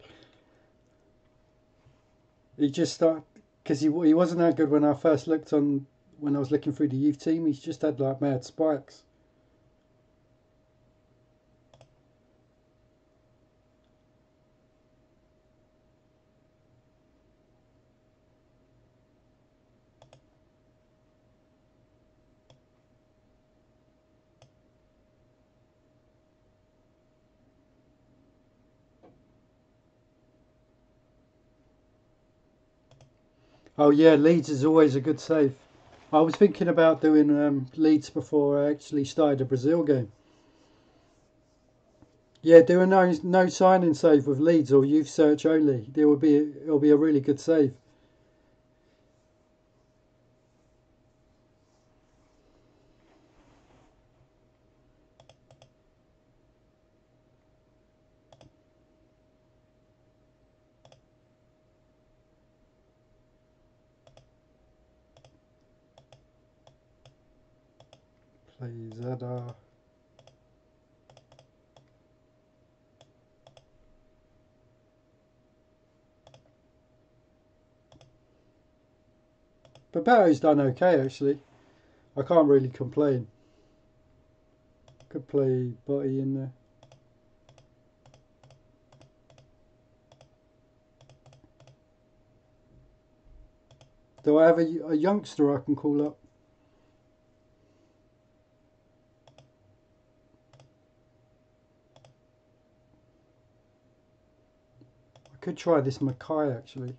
He just started, because he, he wasn't that good when I first looked on, when I was looking through the youth team. He's just had like mad spikes. Oh yeah, Leeds is always a good save. I was thinking about doing um, Leeds before I actually started the Brazil game. Yeah, do a no no signing save with Leeds or youth search only. There will be it'll be a really good save. Play Cesar. Bebeto's done okay actually. I can't really complain. Could play Body in there. Do I have a, a youngster I can call up? I could try this Mackay actually.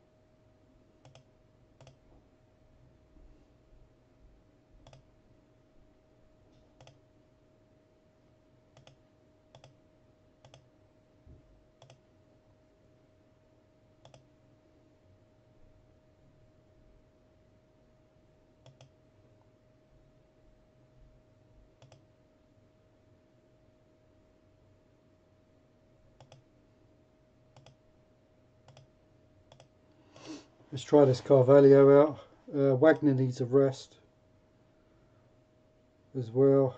Let's try this Carvalho out. Uh, Wagner needs a rest as well.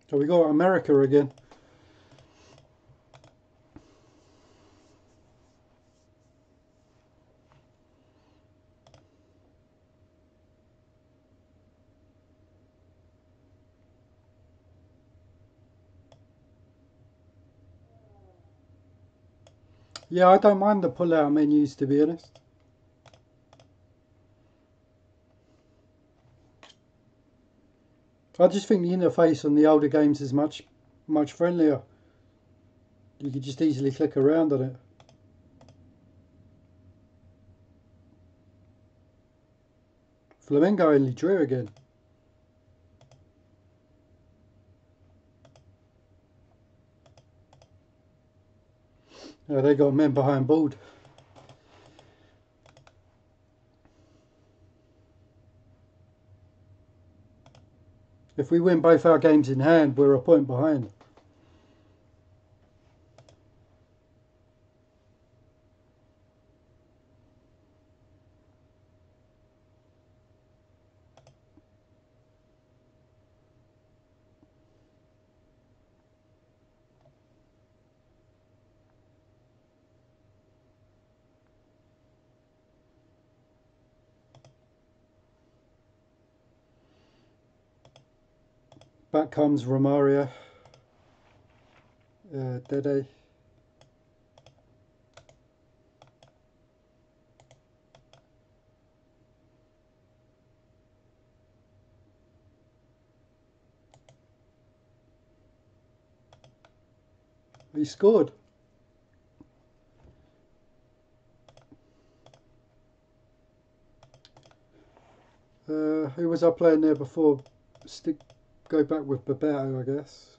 So we got America again. Yeah, I don't mind the pull-out menus, to be honest. I just think the interface on the older games is much, much friendlier. You could just easily click around on it. Flamengo only drew again. Oh, they got men behind board. If we win both our games in hand, we're a point behind. Back comes Romario. Uh, Dede. He scored. Uh, who was I playing there before? Stick, go back with Bebeto, I guess.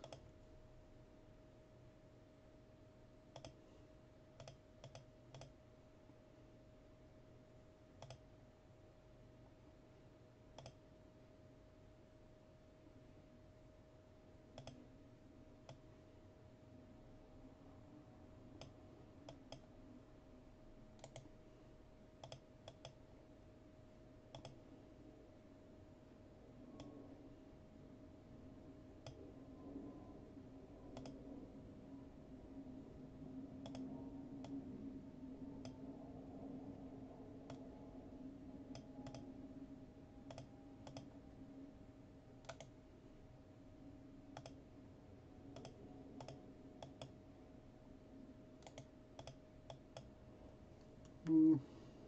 Mm.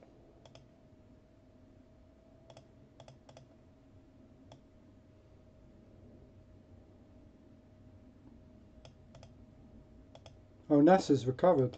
Oh, NASA's recovered.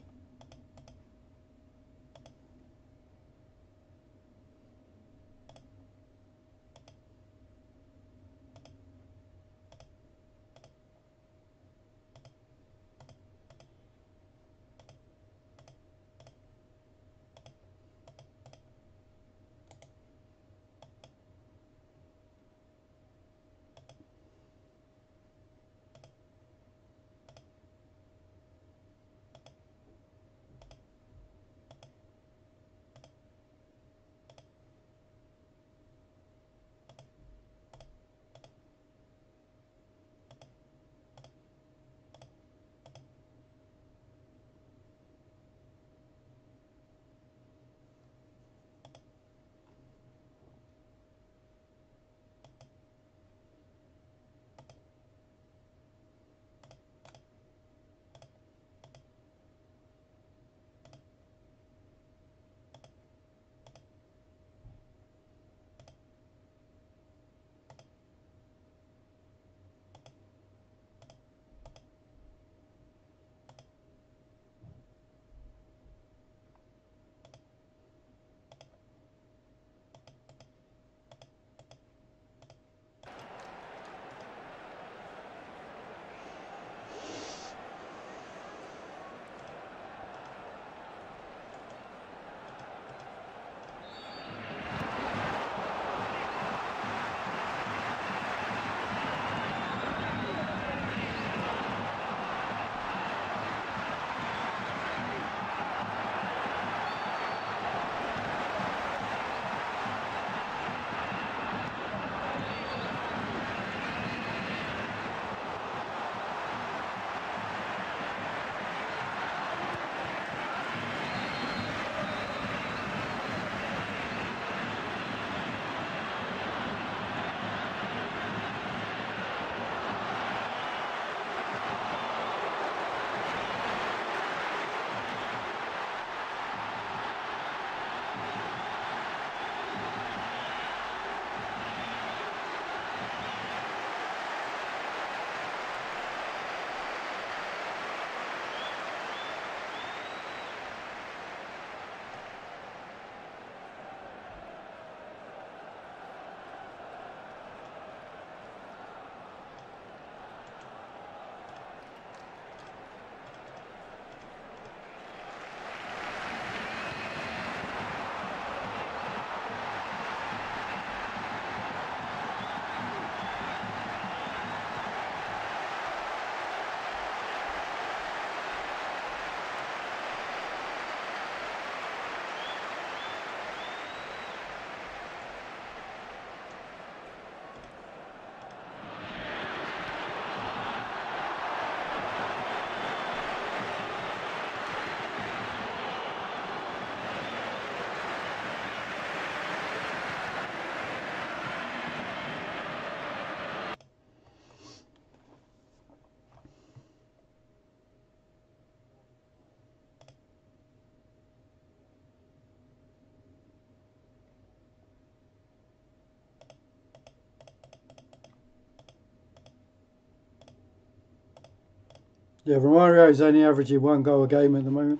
Yeah, Romario is only averaging one goal a game at the moment.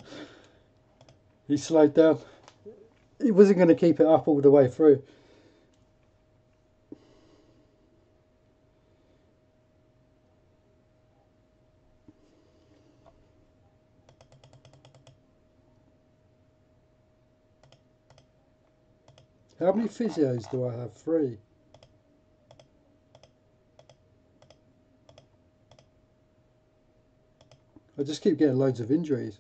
He slowed down. He wasn't going to keep it up all the way through. How many physios do I have? Three. I just keep getting loads of injuries.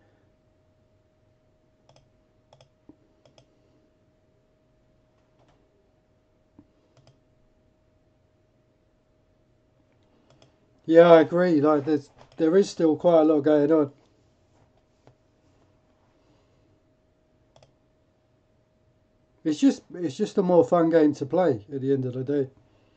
Yeah, I agree. Like, there's there is still quite a lot going on. It's just it's just a more fun game to play at the end of the day.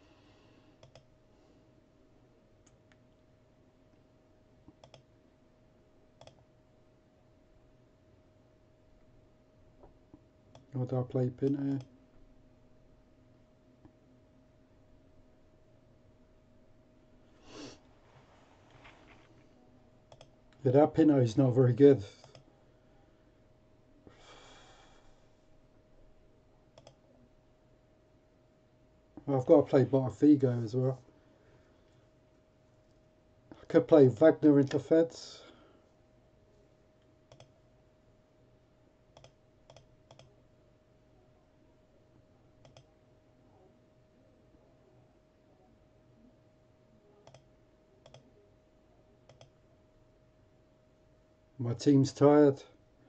Or do I play Pinto? Yeah, that Pinto is not very good. I've got to play Botafigo as well. I could play Wagner in defence. My team's tired.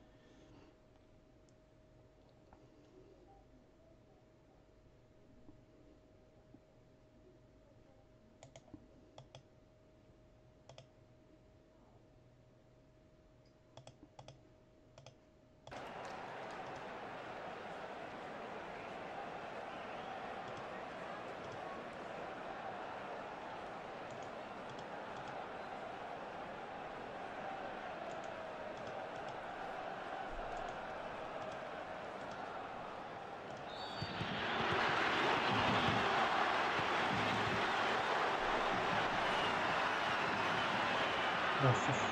Oh,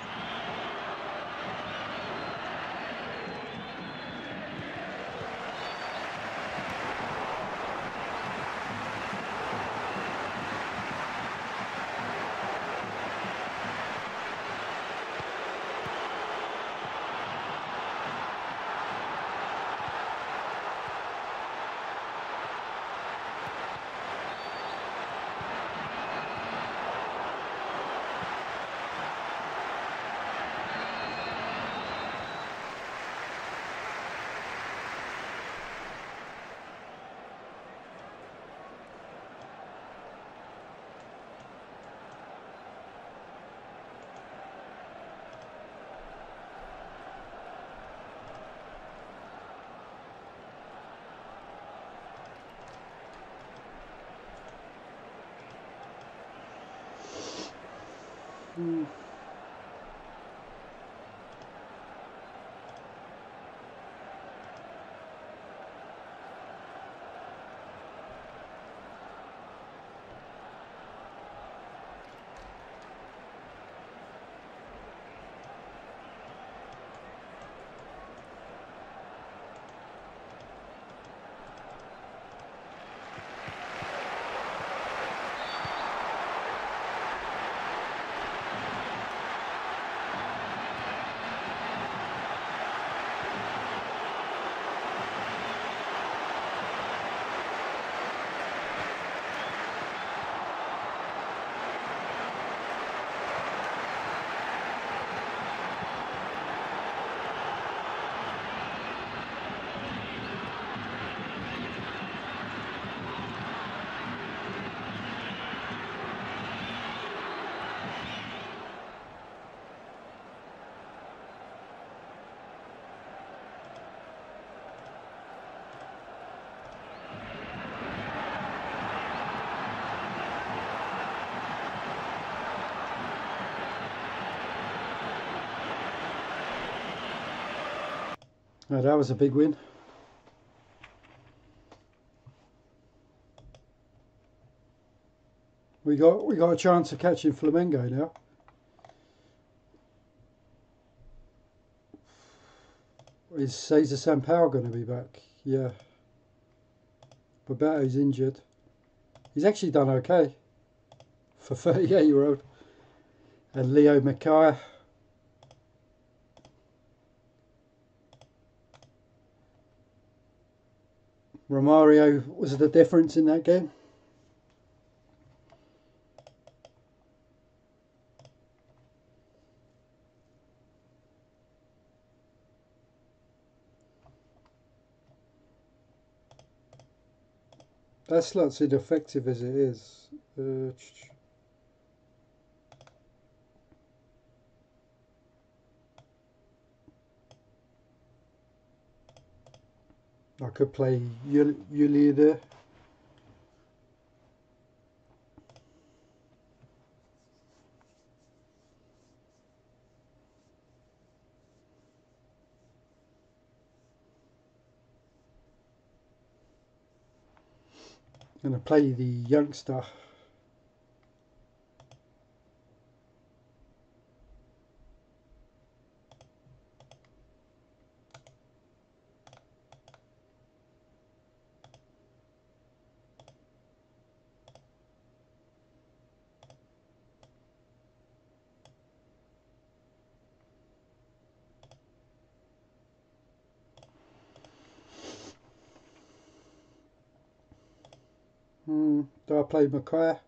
hmm. Oh, that was a big win. We got we got a chance of catching Flamengo now. Is Cesar Sampaio going to be back? Yeah. Bebeto's injured. He's actually done okay for thirty-eight year old. And Leo Mackay. Romario was the difference in that game. That slot's ineffective as it is. Uh, I could play Yulia there. I'm going to play the youngster. Hmm, do I play Mackay?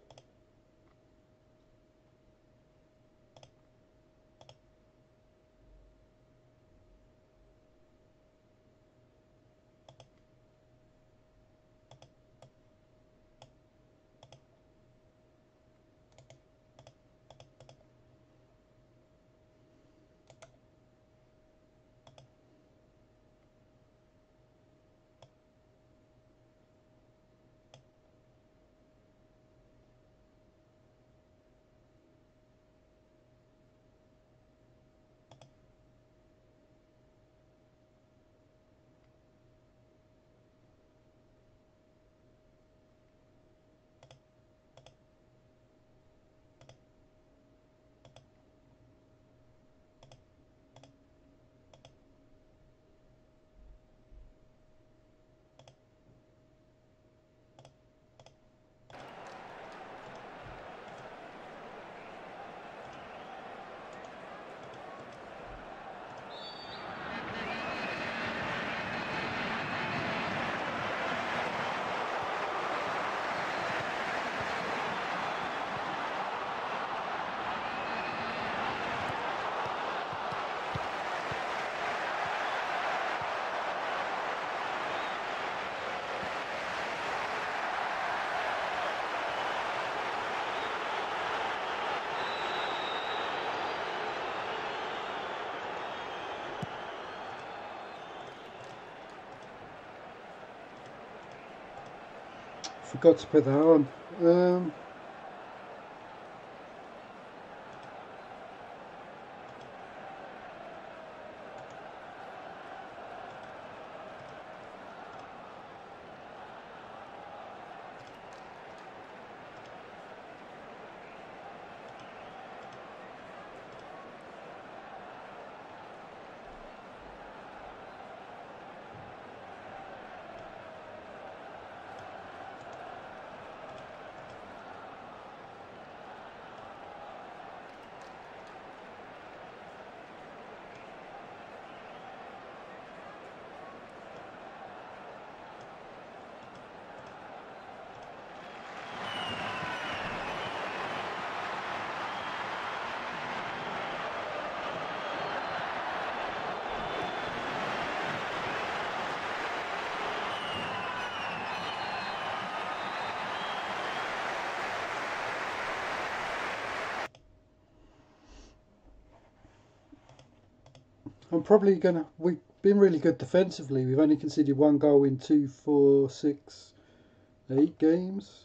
Forgot to put that on. Um, I'm probably gonna. We've been really good defensively. We've only conceded one goal in two, four, six, eight games.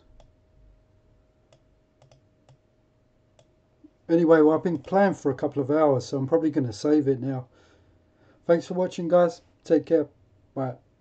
Anyway, well, I've been playing for a couple of hours, so I'm probably going to save it now. Thanks for watching, guys. Take care. Bye.